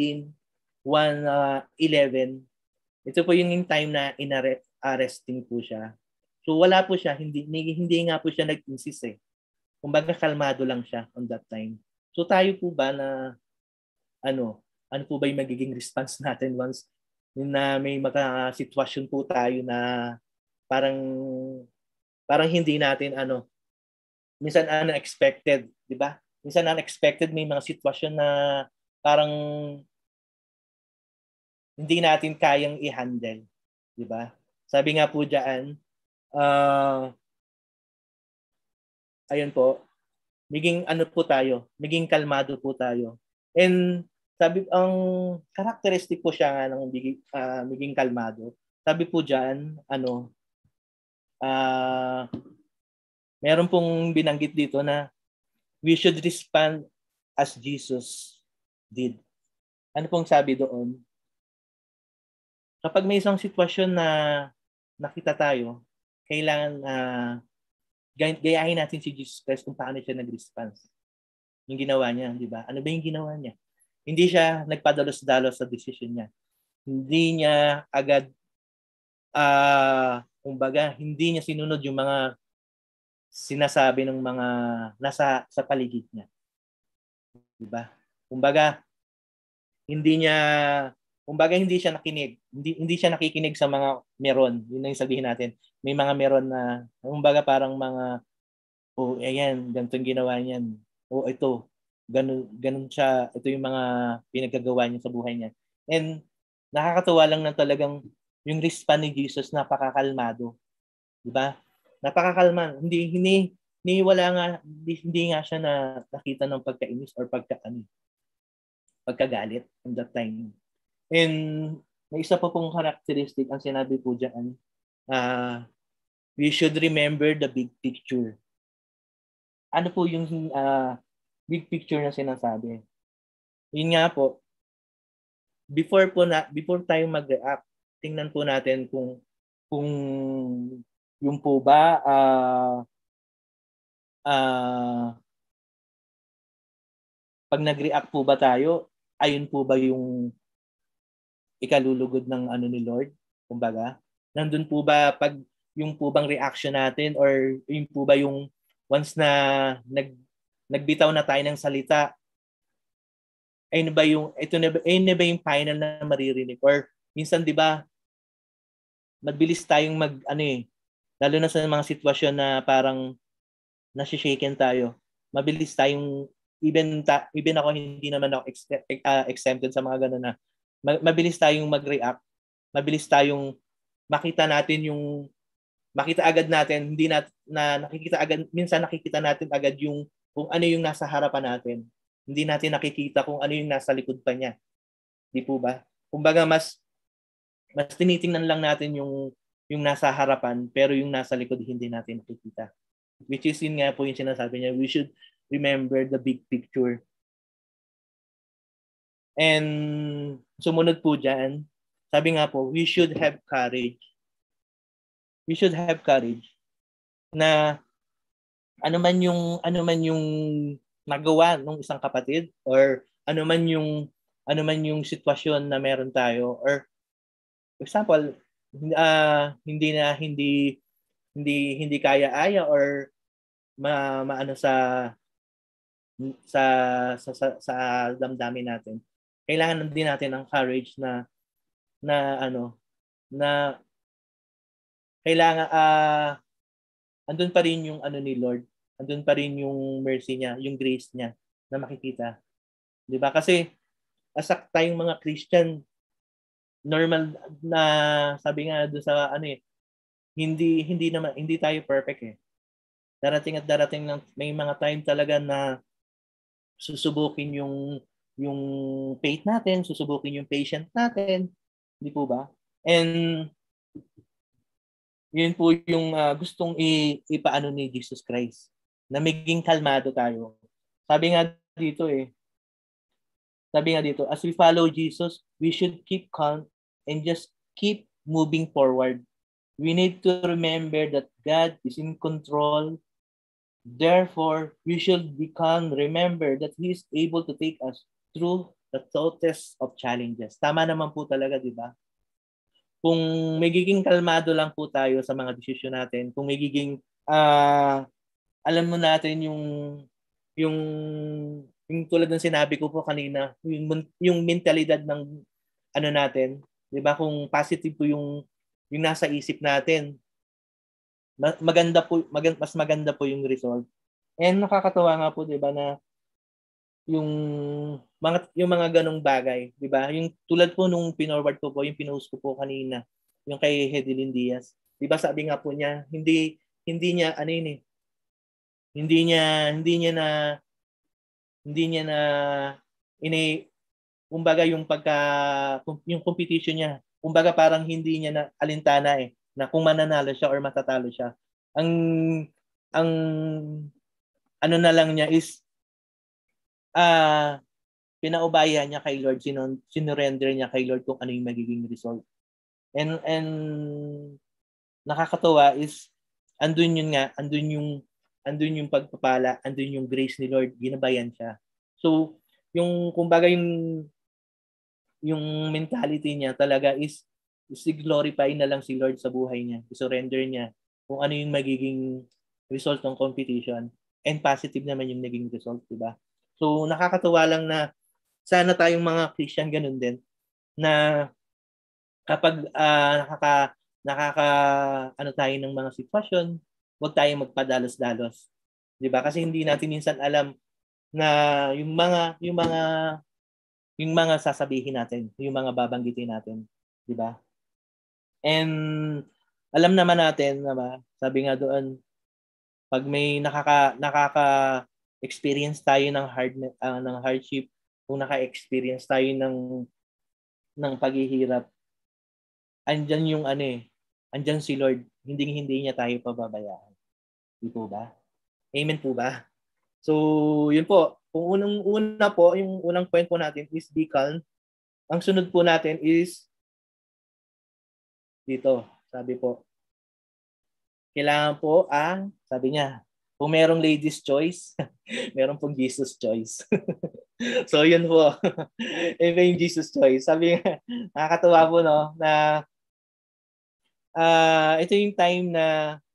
18:1-11. Ito po yung time na arresting po siya. So wala po siya, hindi nga po siya nag-insist Kumbaga kalmado lang siya on that time. So tayo po ba na ano po ba yung magiging response natin once na may sitwasyon po tayo na parang hindi natin minsan unexpected, di ba? Minsan unexpected, may mga sitwasyon na parang hindi natin kayang i-handle, di ba? Sabi nga po diyan, ayun po, maging maging kalmado po tayo. And sabi, ang characteristic po siya nga ng maging kalmado. Sabi po diyan, meron pong binanggit dito na we should respond as Jesus did. Ano pong sabi doon? Kapag may isang sitwasyon na nakita tayo, kailangan gayahin natin si Jesus Christ kung paano siya nag-response. Yung ginawa niya, di ba? Ano ba yung ginawa niya? Hindi siya nagpadalos-dalos sa decision niya. Hindi niya agad, kumbaga, hindi niya sinunod yung mga sinasabi ng mga nasa sa paligid niya. Di ba? Kumbaga, hindi siya nakinig. Hindi siya nakikinig sa mga meron. Yun ang sabihin natin. May mga meron na, kumbaga parang mga, ayan, ganito yung ginawa niyan. Ito, ganun siya. Ito yung mga pinagagawa niya sa buhay niya. And nakakatuwa lang na talagang yung response ni Jesus, napakakalmado. Di ba? Napakakalma. Hindi nga siya na nakita ng pagkainis or pagkaani. pagkagalit in that time. And may isa pa pong characteristic ang sinabi po dyan. We should remember the big picture. Ano po yung big picture na sinasabi? Yun nga po, before tayo mag-react, tingnan po natin kung yung po ba pag nag-react po ba tayo, ayun po ba yung ikalulugod ng ano ni Lord? Kumbaga, nandun po ba pag yung po bang reaction natin or yung po ba yung once na nagbitaw na tayo ng salita, ayun ba yung yung final na maririnig? Or minsan 'di ba mabilis tayong lalo na sa mga sitwasyon na parang nasi-shaken tayo. Mabilis tayong even ako hindi naman ako exempted sa mga ganun na mabilis tayong mag-react. Mabilis tayong makita agad natin, hindi nakikita agad, minsan nakikita natin agad yung kung ano yung nasa harapan natin. Hindi natin nakikita kung ano yung nasa likod pa niya. Di po ba? Kumbaga mas tinitingnan lang natin yung nasa harapan pero yung nasa likod hindi natin nakikita. Which is yun nga po yung sinasabi niya, we should remember the big picture. And sumunod po dyan, sabi nga po, we should have courage. We should have courage na ano man yung nagawa ng isang kapatid or ano man yung sitwasyon na meron tayo, or for example, hindi kaya-aya or maano sa damdamin natin. Kailangan din natin ng courage na kailangan andun pa rin yung ano ni Lord, andun pa rin yung mercy niya, yung grace niya na makikita. 'Di ba? Kasi as tayong mga Christian, normal na sabi nga doon sa hindi tayo perfect eh. Darating may mga time talaga na susubukin yung faith natin, susubukin yung patience natin, di po ba? And yun po yung gustong ipaano ni Jesus Christ, na maging kalmado tayo. Sabi nga dito, as we follow Jesus, we should keep calm and just keep moving forward. We need to remember that God is in control. Therefore, we should be calm, remember that He is able to take us through the toughest of challenges. Tama naman po talaga, di ba? Kung magiging kalmado lang po tayo sa mga desisyon natin, kung magiging alam mo natin yung tulad ng sinabi ko po kanina, yung mentalidad ng ano natin, 'di ba? Kung positive po yung nasa isip natin, mas maganda po yung result. And nakakatawa nga po, 'di ba, na yung mga ganong bagay, 'di ba? Yung tulad po nung pinorward ko po, yung pinost ko po kanina, yung kay Hedelyn Diaz. 'Di ba sabi nga po niya, hindi niya kumbaga yung competition niya, kumbaga parang hindi niya na alintana na kung mananalo siya or matatalo siya. Ang ano na lang niya is pinaubayan niya kay Lord, sinurrender niya kay Lord kung ano yung magiging result. And nakakatawa is andun yung pagpapala, andun yung grace ni Lord, ginabayan siya. So, yung kumbaga yung mentality niya talaga is i-glorify na lang si Lord sa buhay niya, i-surrender niya kung ano yung magiging result ng competition, and positive naman yung naging result, diba? So, nakakatuwa lang na sana tayong mga Christian ganun din, na kapag tayo ng mga sitwasyon, huwag tayong magpadalos-dalos. 'Di ba? Kasi hindi natin minsan alam na yung mga sasabihin natin, yung mga babanggitin natin, 'di ba? And alam naman natin, sabi nga doon, pag may nakaka-experience tayo ng hardship, kung naka-experience tayo ng paghihirap, andyan yung andyan si Lord, hindi niya tayo pababayaan. Di po ba? Amen po ba? So, yun po. Kung unang-una po, yung unang point po natin is be calm. Ang sunod po natin is dito, sabi po, kailangan po sabi niya, kung merong ladies choice, meron pong Jesus choice. So, yun po. Ito yung Jesus choice. Sabi nga, nakakatuwa po, no, na ito yung time na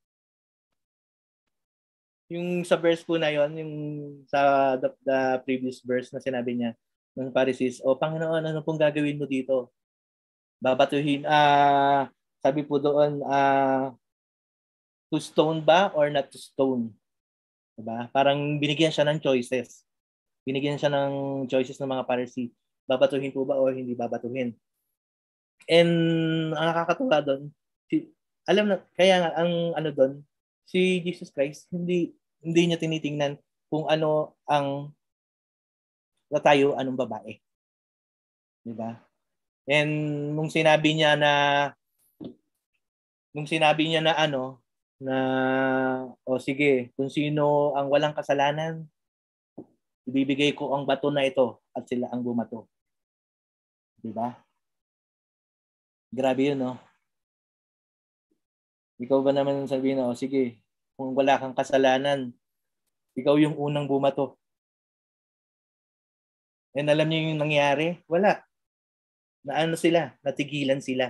yung sa verse po na yon, yung sa the previous verse na sinabi niya ng Pharisees, o Panginoon, ano pong gagawin mo dito? Babatuhin, sabi po doon, to stone ba or not to stone? Diba? Parang binigyan siya ng choices. Binigyan siya ng choices ng mga Pharisee. Babatuhin po ba o hindi babatuhin? And ang nakakatuwa doon, alam na, kaya nga, ang doon, si Jesus Christ, hindi niya tinitingnan kung ano ang tayo, anong babae. Diba? And nung sinabi niya na sige, kung sino ang walang kasalanan, ibibigay ko ang bato na ito at sila ang bumato. Diba? Grabe yun, no? Ikaw ba naman sabihin na, sige, kung wala kang kasalanan, ikaw yung unang bumato. And alam niyo yung nangyari? Wala. Natigilan sila.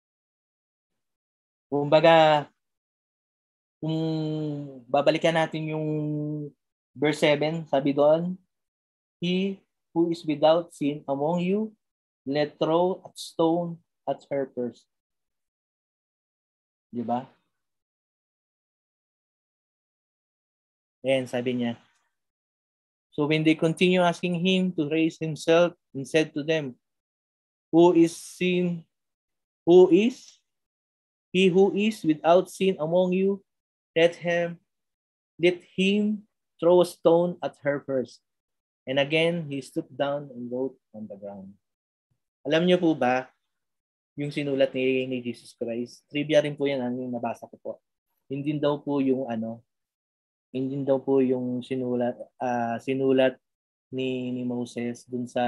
Kumbaga, kung babalikan natin yung verse 7, sabi doon, he who is without sin among you, let throw a stone at her first. Diba? And sabi niya, so when they continue asking him to raise himself, he said to them, he who is without sin among you, let him throw a stone at her first. And again, he stooped down and wrote on the ground. Alam niyo po ba, yung sinulat ni Jesus Christ, trivia rin po yan, yung nabasa ko po. Hindi daw po yung sinulat ni Moses dun sa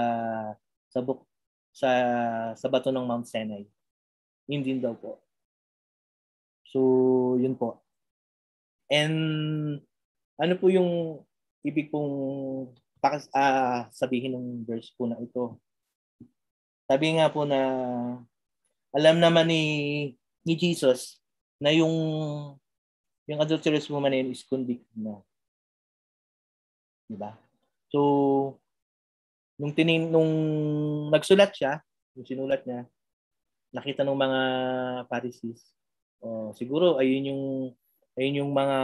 bato ng Mount Sinai. Hindi daw po. So, yun po. And ano po yung ibig pong sabihin ng verse po na ito? Sabi nga po na alam naman ni Jesus na yung adulterous woman is convicted na. Diba? So, nung nagsulat siya, yung sinulat niya, nakita ng mga Pharisees, siguro ayun yung mga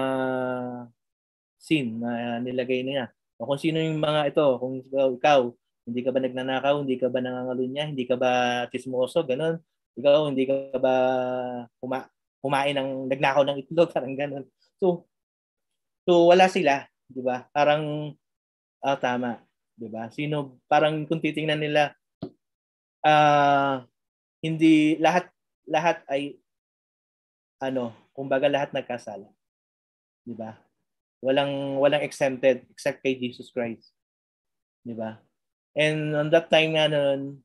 sin na nilagay niya. O kung sino yung mga ito, kung ikaw, hindi ka ba nagnanakaw, hindi ka ba nangangalunya, hindi ka ba chismoso, ganun. Ikaw, hindi ka ba kumain ng nagnakaw ng itlog, parang ganun. So wala sila, di ba? Parang tama, di ba? Parang kung titingnan nila, hindi lahat ay kumbaga lahat nagkasala. Di ba? Walang exempted except kay Jesus Christ. Di ba? And on that time nga noon,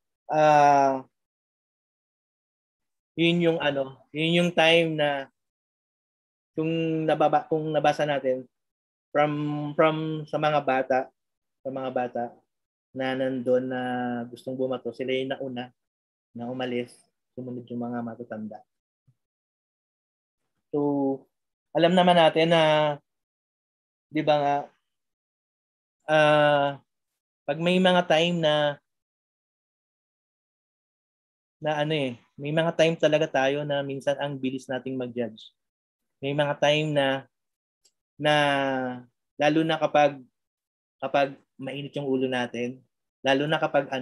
yun yung time na kung nabasa natin from sa mga bata na nandoon na gustong bumato, sila yung nauna na umalis, sumunod yung mga matatanda. So, alam naman natin na, di ba nga, pag may mga time may mga time talaga tayo na minsan ang bilis nating mag-judge. May mga time na lalo na kapag mainit yung ulo natin, lalo na kapag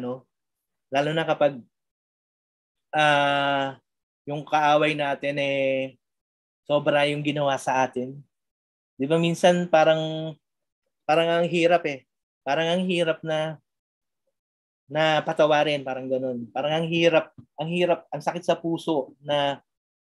yung kaaway natin sobra yung ginawa sa atin. 'Di ba minsan parang ang hirap Parang ang hirap na na patawarin, parang ganun. Parang ang hirap, ang sakit sa puso na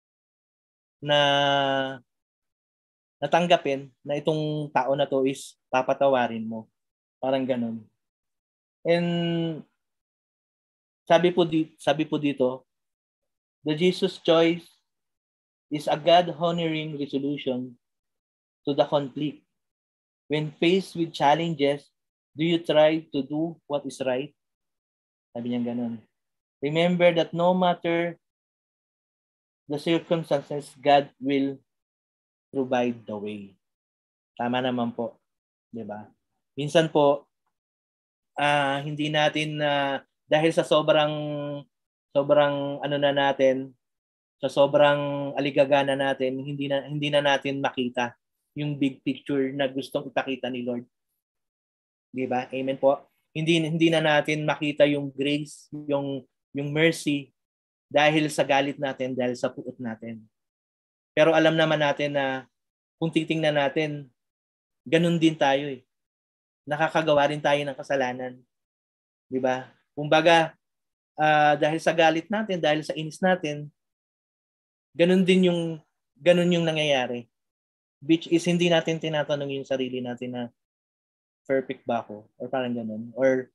natanggapin na itong tao na to is papatawarin mo. Parang ganun. And sabi po dito, the Jesus choice is a God-honoring resolution to the conflict. When faced with challenges, do you try to do what is right? Sabi niya ganun. Remember that no matter the circumstances, God will provide the way. Tama naman po. Diba? Minsan po, hindi natin dahil sa sobrang ano na natin, sa sobrang aligagana natin, hindi na natin makita yung big picture na gustong ipakita ni Lord. Di ba? Amen po. Hindi na natin makita yung grace, yung mercy dahil sa galit natin, dahil sa puot natin. Pero alam naman natin na kung titingnan natin, ganun din tayo eh. Nakakagawa rin tayo ng kasalanan. Di ba? Kumbaga, dahil sa galit natin, dahil sa inis natin, ganun yung nangyayari. Which is hindi natin tinatanong yung sarili natin na perfect ba ako? Or parang ganun. Or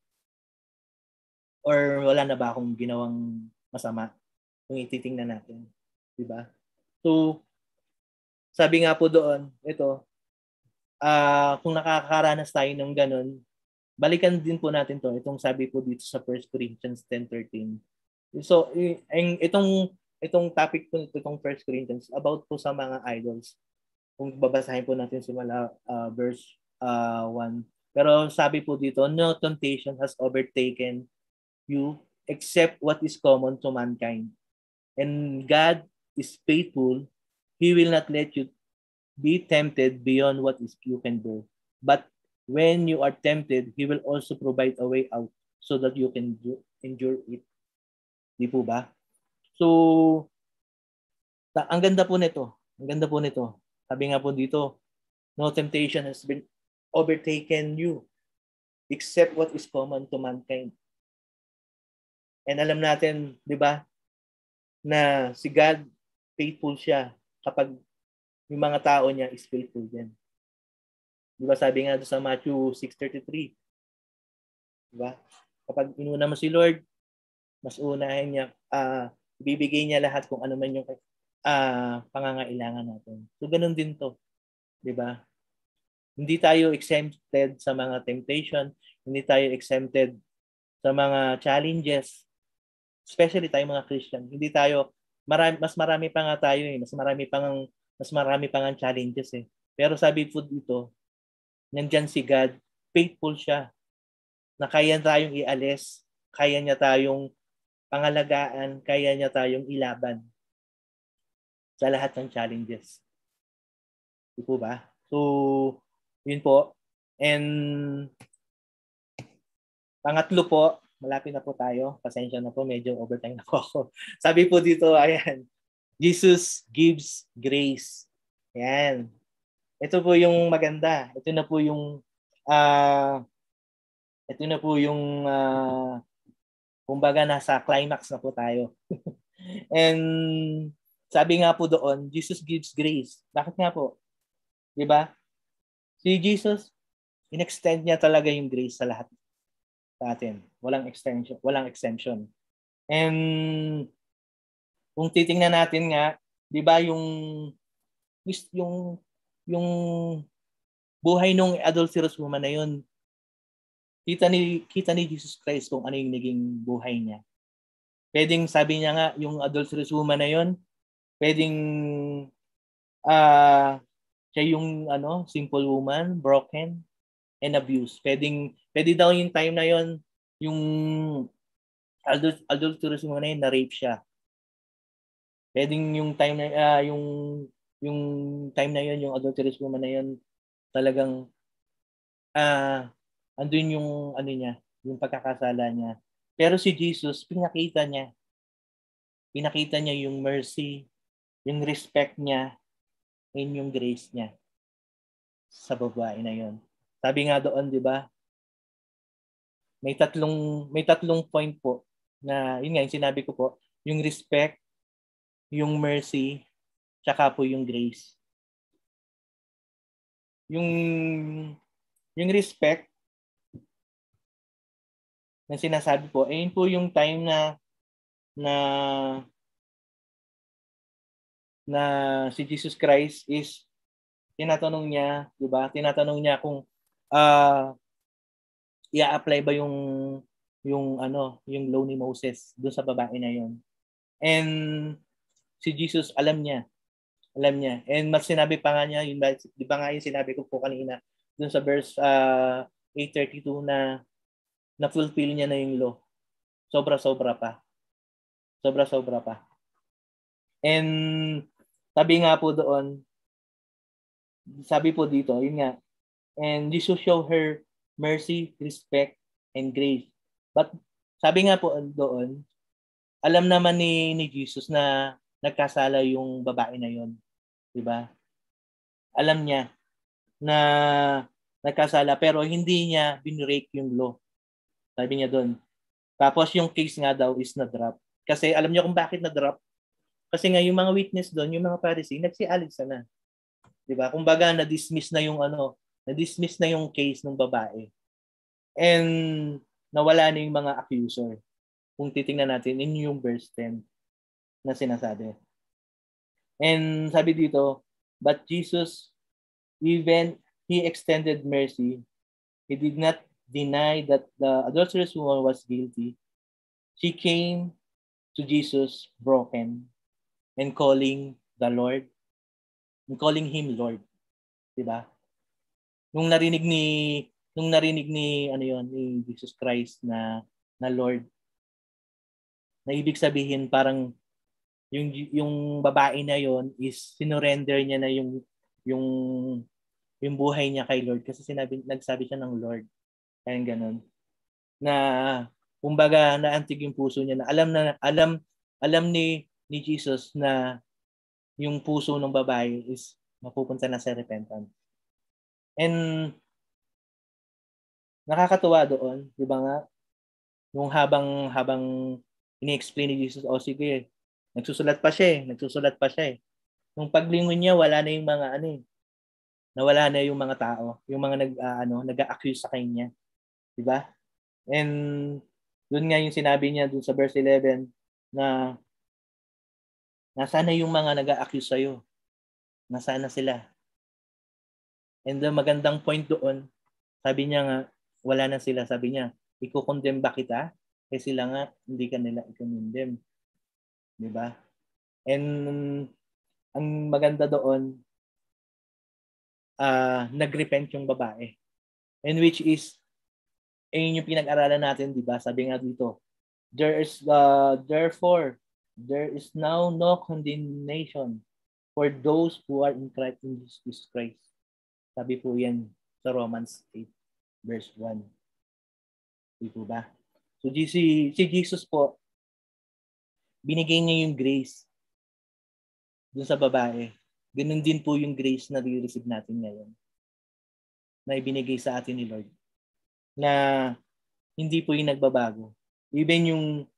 wala na ba akong ginawang masama kung ititingnan natin. Diba? So, sabi nga po doon, ito, kung nakakaranas tayo ng ganun, balikan din po natin to. Itong sabi po dito sa 1 Corinthians 10:13. So, itong topic po, itong 1 Corinthians, about po sa mga idols. Kung babasahin po natin simula verse 1. Pero sabi po dito, no temptation has overtaken you except what is common to mankind. And God is faithful. He will not let you be tempted beyond what you can do. But when you are tempted, He will also provide a way out so that you can endure it. Di po ba? So, ang ganda po nito. Ang ganda po nito. Sabi nga po dito, no temptation has been overtaken you except what is common to mankind. And alam natin, di ba, na si God, faithful siya kapag yung mga tao niya is faithful din. Di ba sabi nga sa Matthew 6:33, di ba? Kapag inuna mo si Lord, mas unahin niya, ibibigay niya lahat kung ano man yung pangangailangan natin. So ganun din to, di ba? Hindi tayo exempted sa mga temptation, hindi tayo exempted sa mga challenges, especially tayo mga Christian. Hindi tayo, mas marami pa nga tayo eh, mas marami pa nga challenges eh. Pero sabi po dito, nandyan si God, faithful siya, na kaya tayong ialis, kaya niya tayong pangalagaan, kaya niya tayong ilaban sa lahat ng challenges. Di po ba? So, yun po. And pangatlo po, malapit na po tayo. Pasensya na po, medyo overtime na po ako. Sabi po dito, ayan, Jesus gives grace. Ayan. Ito po yung maganda. Ito na po yung kumbaga nasa climax na po tayo. And sabi nga po doon, Jesus gives grace. Bakit nga po? 'Di ba? Si Jesus, in-extend niya talaga yung grace sa lahat sa atin. Walang exemption. And kung titingnan natin nga, 'di ba yung buhay nung adulterous woman na yun, kita ni Jesus Christ kung ano yung naging buhay niya. Pwedeng sabi niya nga, yung adulterous woman na yun, pwedeng siya yung simple woman, broken and abused. Pwede daw yung time na yun, yung adulterous woman na yun, na-rape siya. Pwedeng yung time na yung time na yun, yung adulterous woman na yun, talagang andun yung niya, yung pagkakasala niya. Pero si Jesus, pinakita niya yung mercy, yung respect niya, and yung grace niya sa babae na yun. Sabi nga doon, di ba? may tatlong point po na yun nga yung sinabi ko po, yung respect, yung mercy, tsaka po yung grace. Yung respect na sinasabi po, ayun po yung time na si Jesus Christ is tinatanong niya, 'di ba? Tinatanong niya kung i-apply ba yung law ni Moses doon sa babae na yon. And si Jesus alam niya. And mas sinabi pa nga niya, di ba nga yung sinabi ko po kanina doon sa verse 8:32 na fulfill niya na yung law. Sobra-sobra pa. And sabi nga po doon, sabi po dito, yun nga, and Jesus show her mercy, respect, and grace. But sabi nga po doon, alam naman ni Jesus na nagkasala yung babae na yon, di ba? Alam niya na nagkasala pero hindi niya binrake yung law. Sabi niya doon. Tapos yung case nga daw is na-drop. Kasi alam niyo kung bakit na-drop? Kasi nga yung mga witness doon, yung mga Pharisee, nagsialigsa na. 'Di ba? Kumbaga na-dismiss na yung case ng babae. And nawala na yung mga accuser. Kung titingnan natin in yung verse 10 na sinasabi. And sabi dito, but Jesus, even he extended mercy. He did not deny that the adulterous woman was guilty. She came to Jesus broken and calling him Lord. Diba? Nung narinig ni ni Jesus Christ na Lord, na ibig sabihin parang yung babae na yon is sinurrender niya na yung buhay niya kay Lord kasi nagsabi siya ng Lord. Kaya ganun. Na kumbaga naantig yung puso niya na alam ni Jesus na yung puso ng babae is mapupunta na sa repentance. And nakakatuwa doon, 'di ba nga? Nung habang ini-explain ni Jesus, sige, nagsusulat pa siya eh. Nung paglingon niya, wala na yung mga nawala na yung mga tao, yung mga nag-accuse sa kanya. 'Di ba? And doon nga yung sinabi niya doon sa verse 11 na nasaan na yung mga nag-accuse sa'yo? Nasaan na sila? And the magandang point doon, sabi niya nga, wala na sila. Sabi niya, i-condemn ba kita? Kasi sila nga, hindi ka nila i-condemn. Diba? And ang maganda doon, nag-repent yung babae. And which is, yung pinag-aralan natin, diba? Sabi nga dito, therefore, there is now no condemnation for those who are in Jesus Christ. Sabi po yan sa Romans 8, verse 1. Di po ba? So si Jesus po, binigay niya yung grace dun sa babae. Ganun din po yung grace na i-receive natin ngayon. Na ibinigay sa atin ni Lord. Na hindi po yung nagbabago. Even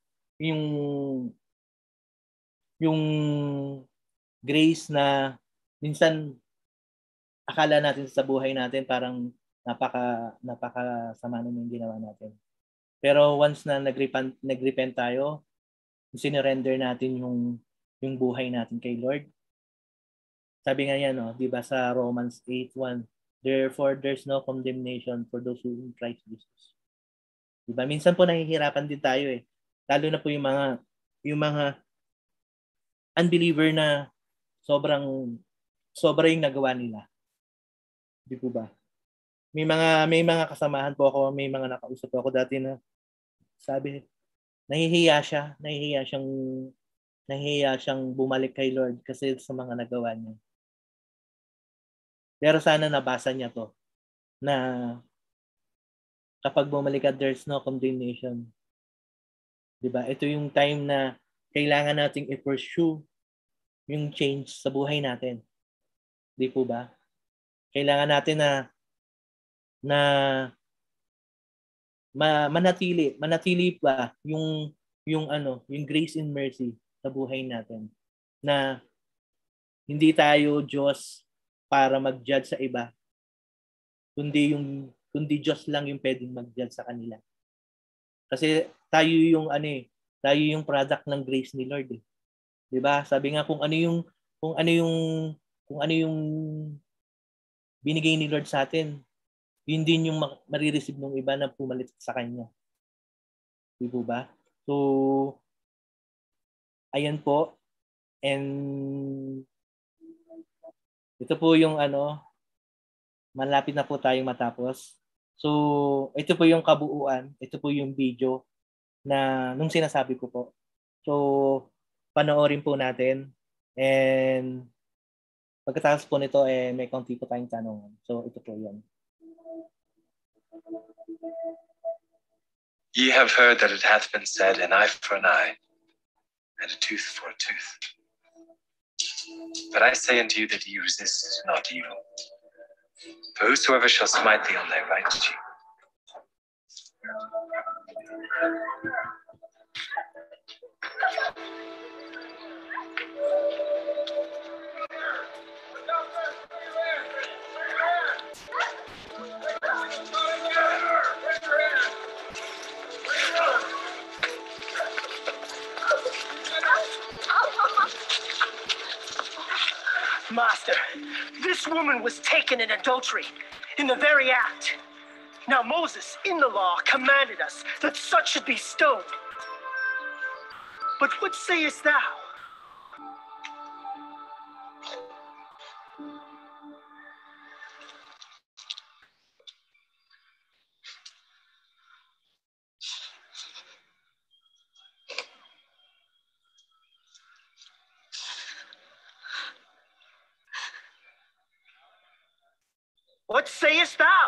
yung grace na minsan akala natin sa buhay natin parang napakasama naman yung ginawa natin. Pero once na nagrepent tayo, sinurrender natin yung buhay natin kay Lord. Sabi nga yan, 'di ba sa Romans 8:1, therefore there's no condemnation for those who in Christ Jesus. 'Di ba? Minsan po nahihirapan din tayo eh. Lalo na po yung mga unbeliever na sobra yung nagawa nila. Di po ba? May mga kasamahan po ako, may mga nakausap po ako dati na sabi, nahihiya siyang bumalik kay Lord kasi sa mga nagawa niya. Pero sana nabasa niya to na kapag bumalik ka, there's no condemnation. Di ba? Ito yung time na kailangan nating i-pursue yung change sa buhay natin. Di po ba? Kailangan natin na manatili pa yung grace and mercy sa buhay natin, na hindi tayo Diyos para mag-judge sa iba, kundi Diyos lang yung pwedeng mag-judge sa kanila. Kasi tayo yung product ng grace ni Lord, eh. 'Di ba? Sabi nga, kung ano yung binigay ni Lord sa atin, yun din yung marireceive ng iba na pumalit sa kanya. Di ba? So, ayan po. And ito po yung malapit na po tayong matapos. So, ito po yung kabuuan. Ito po yung video na nung sinasabi ko po. So, panoorin po natin. And pagkatapos po nito, may konti po tayong tanong. So, ito po yan. Ye have heard that it hath been said, an eye for an eye, and a tooth for a tooth. But I say unto you that ye resist not evil. For whosoever shall smite thee on thy right cheek, Master, this woman was taken in adultery, in the very act. Now Moses, in the law, commanded us that such should be stoned. But what sayest thou? What sayest thou?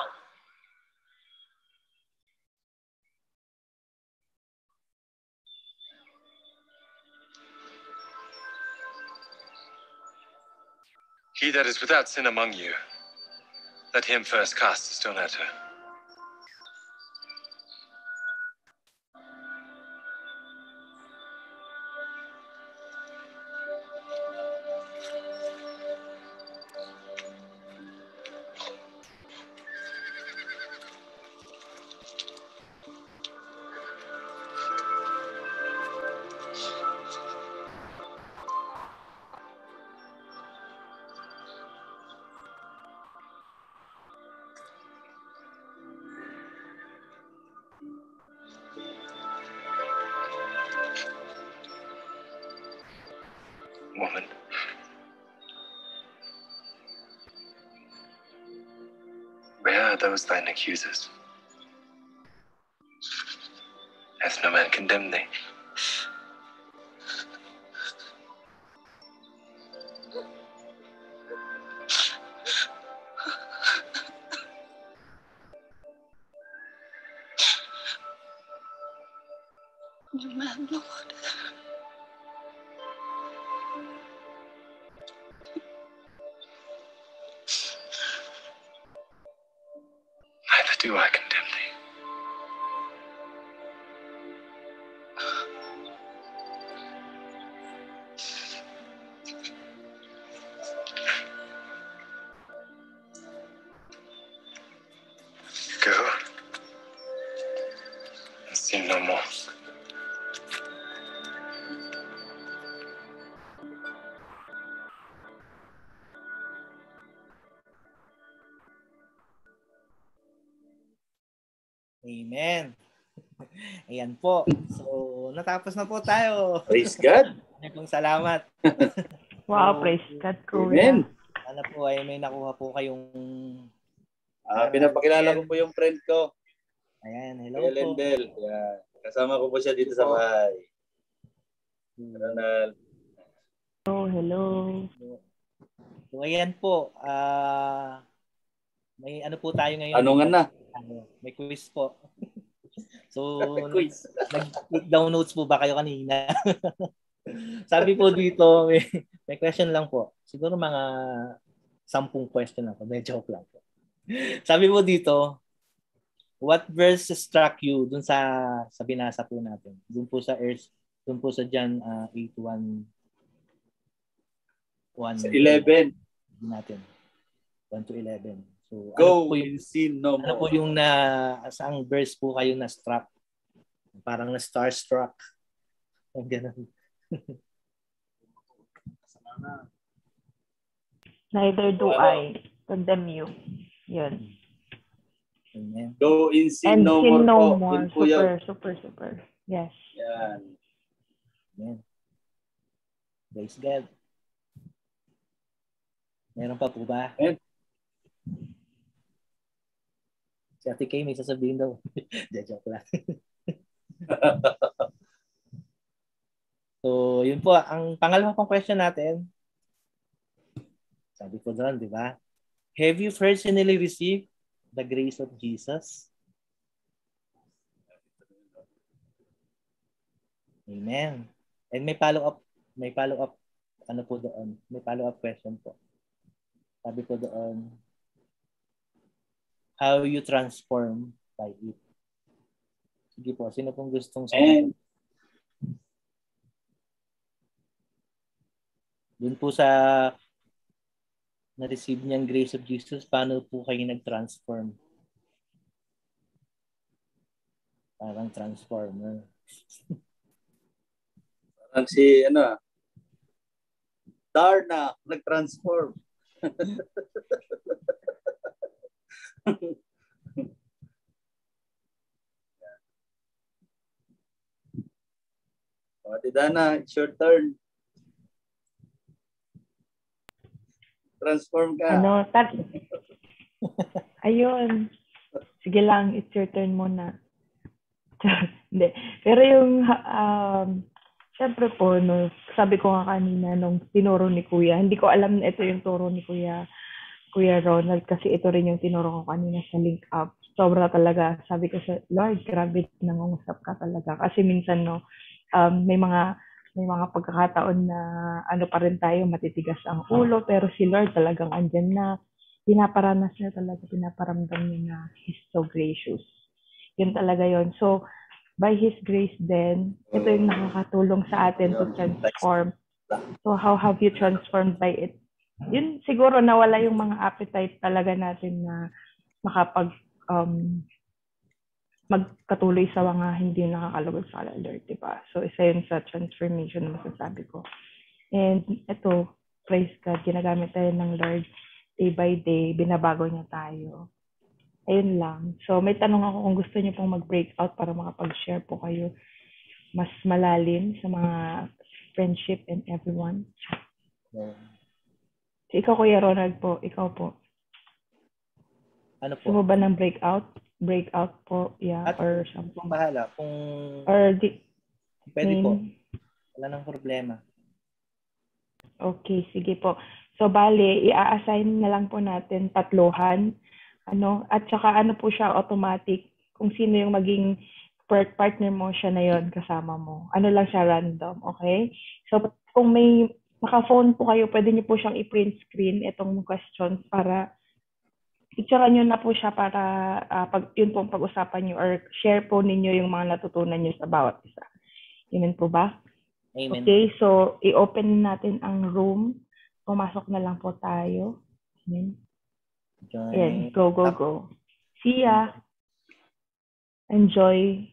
he that is without sin among you, let him first cast a stone at her. Woman, where are those thine accusers? Hath no man condemned thee? No man, Lord. Neither do I condemn thee. Go and sin no more. Amen. Ayan po. So, natapos na po tayo. Praise God. Salamat. Wow, So, praise God, Kuya. Amen. Sana po ay may nakuha po kayong Pinapakilala ko po yung friend ko. Ayan, hello Kuya po. Lendel. Yan. Kasama ko po siya dito sa bahay. Ronald. Hello. So, ayan po. May ano po tayo ngayon. Tanungan na. May quiz po. So, Quiz. nag-take down notes po ba kayo kanina? Sabi po dito, may question lang po. Siguro mga 10 question lang po. Medyo joke lang po. Sabi po dito, What verse struck you dun sa binasa po natin? Dun po sa John 8:1 Sa 11. natin. 1 to 11. So Go and sin no more. Ano po yung saang verse po kayo na struck? Parang na starstruck. Ang ganun. Neither do I condemn you. Yun. Amen. Go in sin And no sin more no po. more. Yun po yun. Super. Yes. Yan. Amen. Praise God. Meron pa po ba? Si Ate Kay may sasabihin daw. Joke lang. So, yun po. Ang pangalawa pong question natin. Sabi ko doon, di ba? Have you personally received the grace of Jesus? Amen. And may follow-up, ano po doon? May follow-up question po. Sabi ko doon, how you transform by it. Sige po, sino pong gustong sabihin? Doon po sa na-receive niyang grace of Jesus, paano po kayo nag-transform? Parang transformer. Parang si, Darna, nag-transform. Ate Dana, it's your turn. Transform ka. Ayun. Sige lang, it's your turn muna. Hindi. Pero yung, syempre po, no, sabi ko nga kanina nung tinuro ni Kuya, hindi ko alam na ito yung turo ni Kuya Ronald kasi ito rin yung tinuro ko kanina sa link up. Sobra talaga. Sabi ko sa Lord, grabe, nangungusap ka talaga. Kasi minsan, no, may mga pagkakataon na ano pa rin tayo, matitigas ang ulo, pero si Lord talagang andyan na, pinaparanas niya talaga, pinaparamdam niya na He's so gracious. Yun talaga yun. So, by His grace then, ito yung nakakatulong sa atin to transform. So, how have you transformed by it? Yun, siguro nawala yung mga appetite talaga natin na magkatuloy sa mga hindi nakakalugod sa Lord, diba? So, isa yun sa transformation na masasabi ko. And ito, praise God, ginagamit tayo ng Lord day by day, binabago niya tayo. Ayun lang. So, may tanong ako kung gusto niyo pong mag-breakout para makapag-share po kayo mas malalim sa mga friendship and everyone. So, ikaw, Kuya Ronald po. Ikaw po. Ano po? Gusto mo ba ng breakout? Breakout po, yeah, at or something. Bahala. Kung pwede po. Wala nang problema. Okay, sige po. So, bale, i-assign na lang po natin tatluhan. At saka po siya automatic. Kung sino yung maging partner mo, siya na yon kasama mo. Lang siya random, okay? So, kung may naka-phone po kayo, pwede niyo po siyang i-print screen itong questions para picturean nyo na po siya para yun po pag-usapan nyo or share po ninyo yung mga natutunan nyo sa bawat isa. Yun po ba? Amen. Okay, so i-open natin ang room. Pumasok na lang po tayo. Amen. Ayan, go. See ya. Enjoy.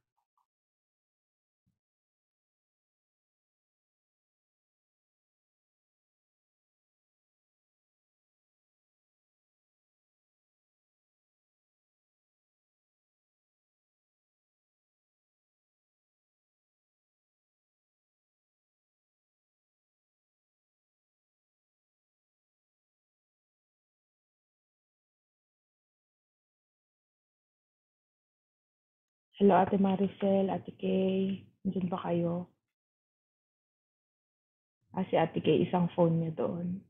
Hello, Ate Maricel, Ate Kay. Nandiyan ba kayo? Si Ate Kay, isang phone niya doon.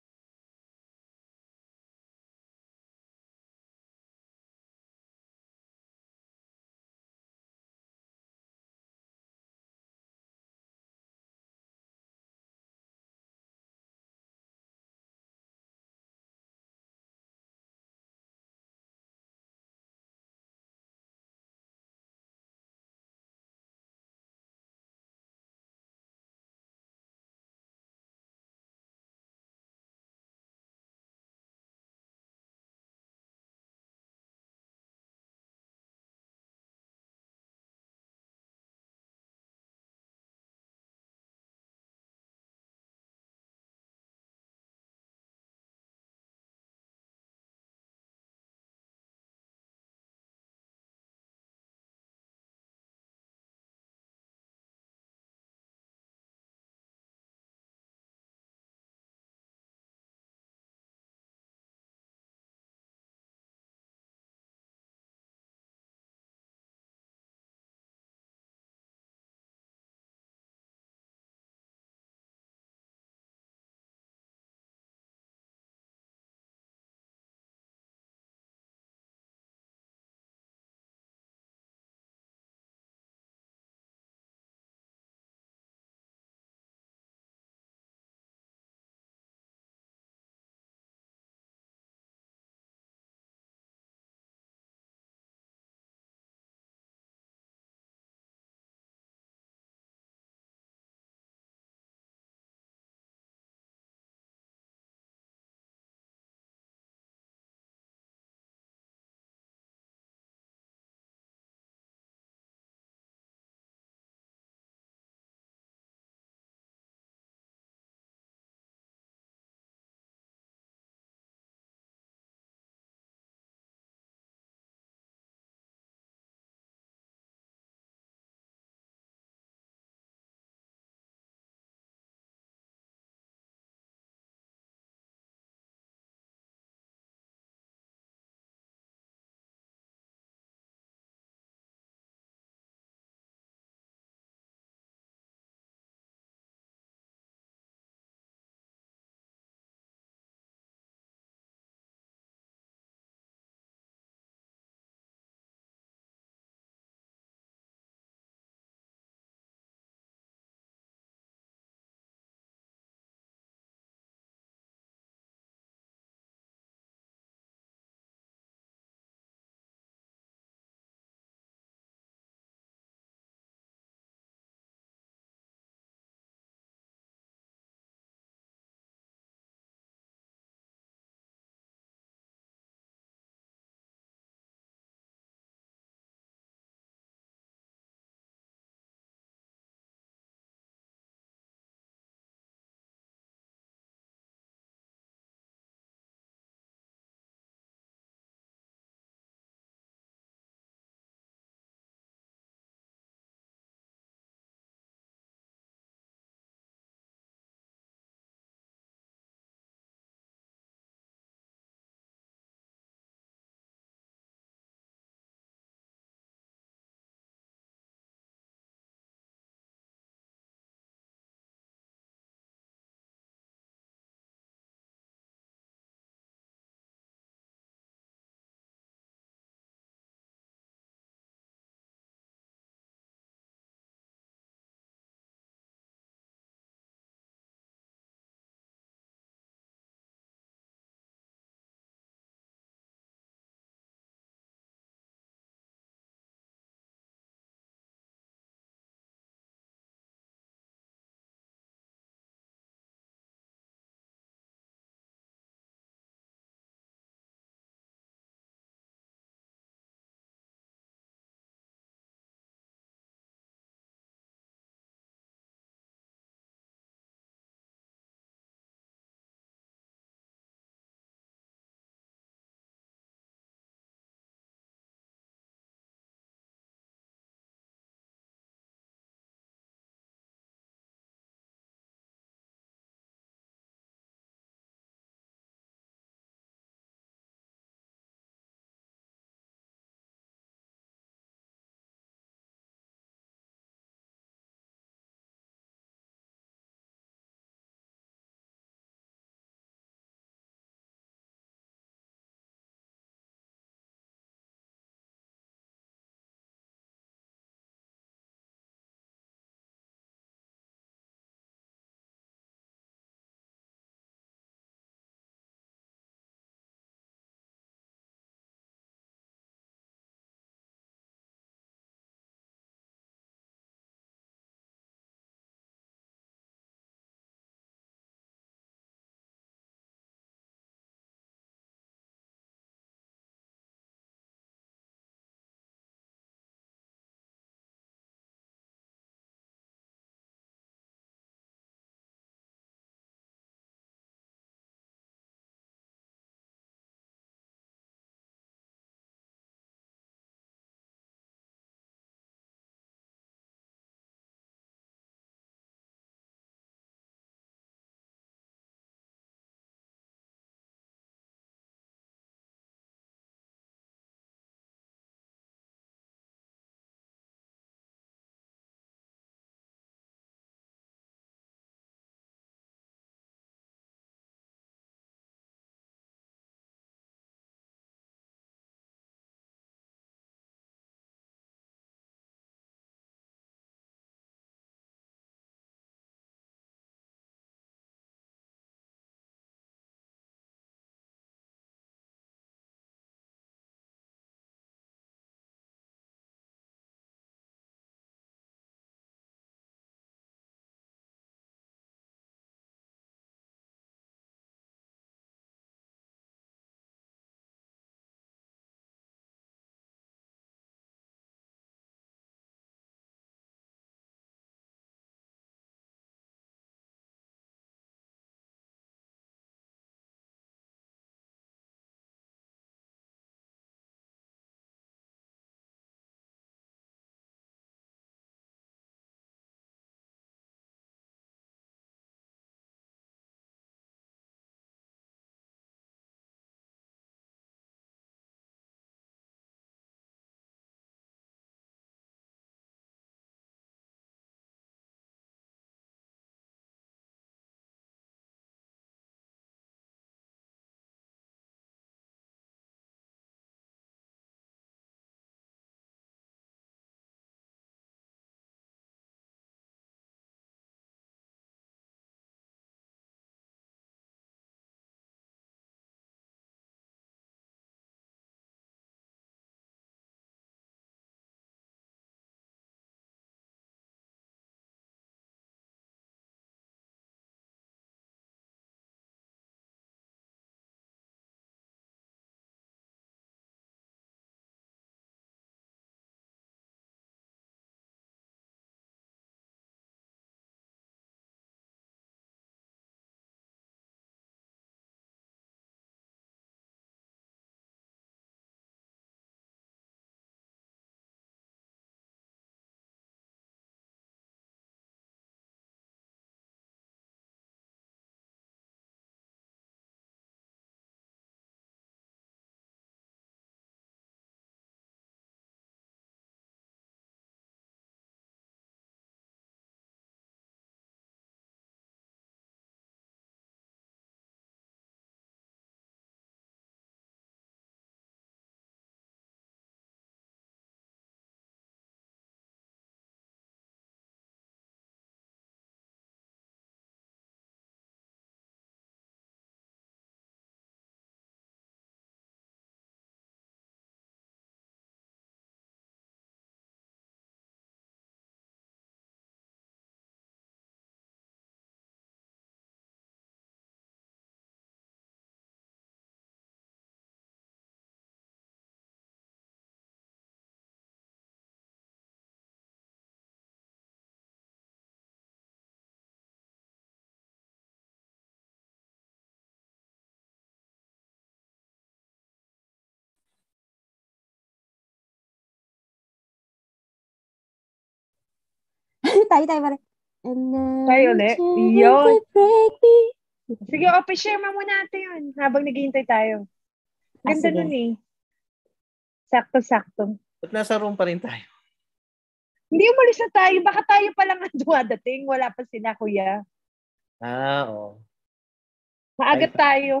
tayo pare. And now Tayo ulit. you Yun. break me. Sige, share mo muna natin yun habang naghihintay tayo. Ganda sige. nun eh. Sakto-sakto. Ba't nasa room pa rin tayo? Hindi umalis na tayo. Baka tayo pa lang ang dumadating. Wala pa sila, kuya. Oo. Maagat tayo.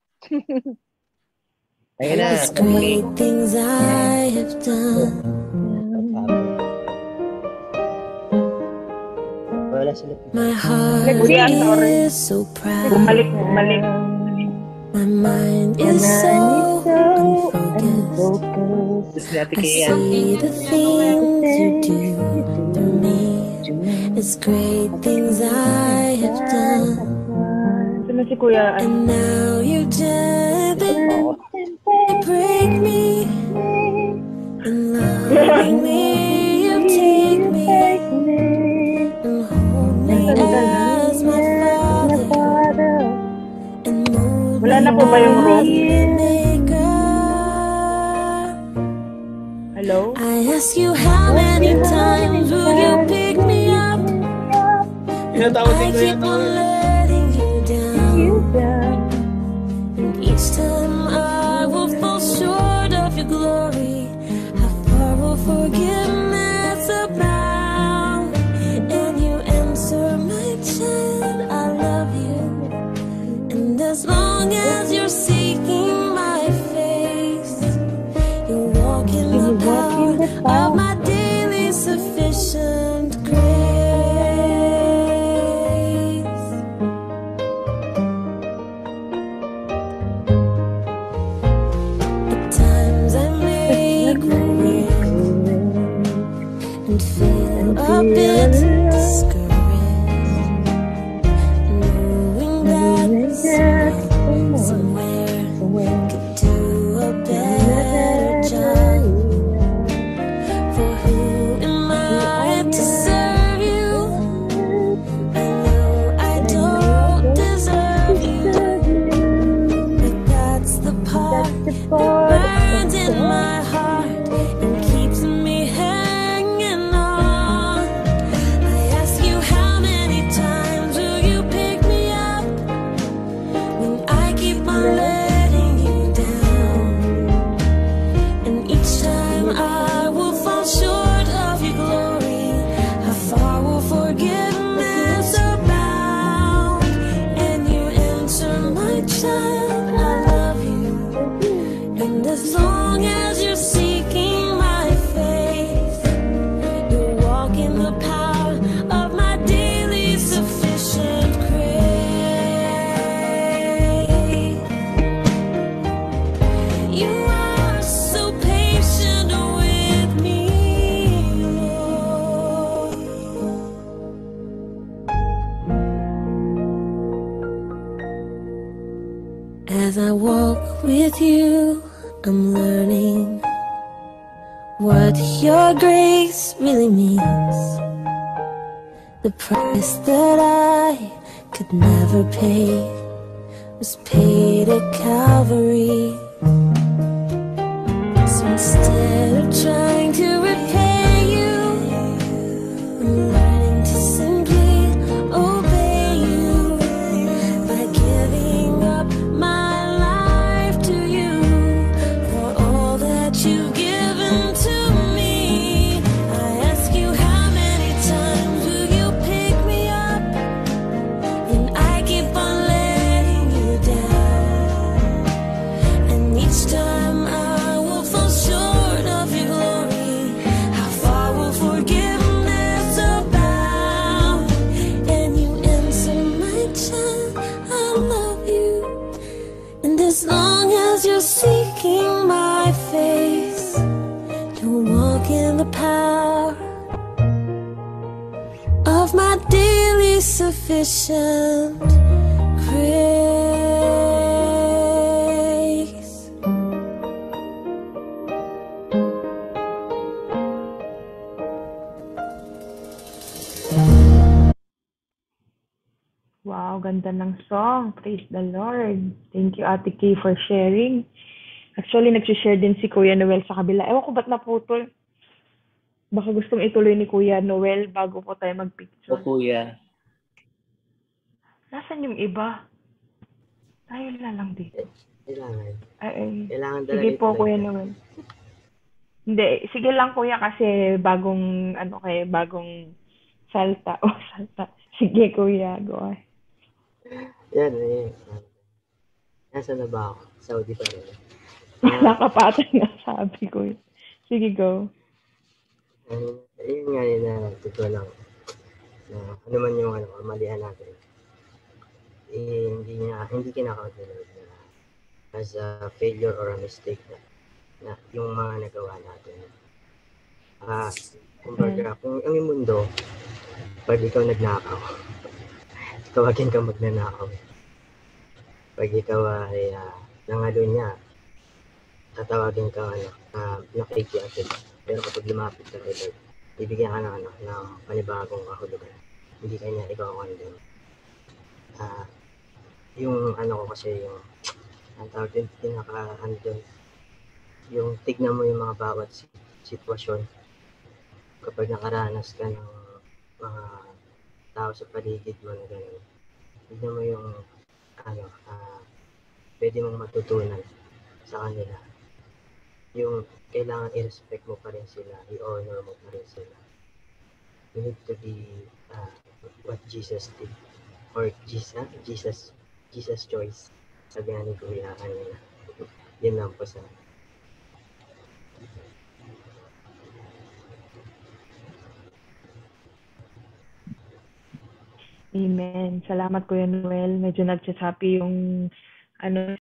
Ayun na. There's great things I have done. Wala sila. My heart is so proud. Bumalik. My mind is so unfocused. I see the things you do to me. It's great things I have done. Si Kuya, and now you gently break me. And loving me, you take me and hold me as my father. And mold wala na po ba yung room? Hello? I ask you how many times will you pick me up? I keep on letting you down. And each time I will fall short of your glory. How far will forgiveness abound? And you answer, my child, I love you. And as long as you're seeking my face, you're walking the power of my daily sufficient grace. At times I make way and feel a bit discouraged, knowing that somewhere could do a better job. For who am I to serve you? I know I don't deserve you, but that's the part that burns in my heart and keeps me hanging on. I ask you how many times will you pick me up when I keep on letting you down? And each time I will fall short of your glory. How far will forgiveness abound? And you answer, my child, I love you. And as long as you're seeking my face, you're walking the power of my daily sufficient grace. You are so patient with me, Lord. As I walk with you, I'm learning what your grace really means. The price that I could never pay was paid at Calvary. So instead of trying to repay you, I'm learning to simply obey you by giving up my life to you for all that you've given to me. I ask you how many times will you pick me up when I keep on letting you down? And each time I will fall short of your glory. How far will forgiveness abound? And you answer, my child, I love you. And as long as you're seeking my face, you'll walk in the power of my daily sufficient grace. Wow, ganda ng song. Praise the Lord. Thank you, Ate Kay, for sharing. Actually, nag-share din si Kuya Noel sa kabila. Ewan ko ba't naputol. Baka gustong ituloy ni Kuya Noel bago po tayo O mag-picture. kuya. Nasaan yung iba? Tayo na lang dito. Kailangan. Ay. Talaga Sige po, ituloy Kuya na. Noel. Hindi, sige lang Kuya kasi bagong salta. Salta. Sige Kuya, go ahead. Yan eh. Nasaan na ba ako? Saudi pa rin. Wala ka pa ata nasabi ko. Sige, go. Yun nga yun na totoo lang na ano man yung kamalian natin, hindi kinakount na Lord na as a failure or a mistake na yung mga nagawa natin. Kumbaga, kung ang mundo, pag ikaw nagnakaw, tawagin ka magnanakaw. Pag ikaw ay nangalo niya, tatawagin ka nakikiatin. Pero kapag lumapit ka kay Lord, bibigyan ka ng panibagong kahulugan. Hindi kanya ikaw-condemn. Yung ko kasi yung ang tawag din, yung tignan mo yung mga bawat sitwasyon. Kapag nakaranas ka ng mga tao sa paligid mo na gano'n, tignan mo yung pwede mong matutunan sa kanila. Yung kailangan i-respect mo pa rin sila, i-honor mo pa rin sila. You need to be what Jesus did, or Jesus choice. Sabi nga ni Kuya kanina. Yun lang po sa Amen. Salamat Kuya Noel. Medyo nagsasapi yung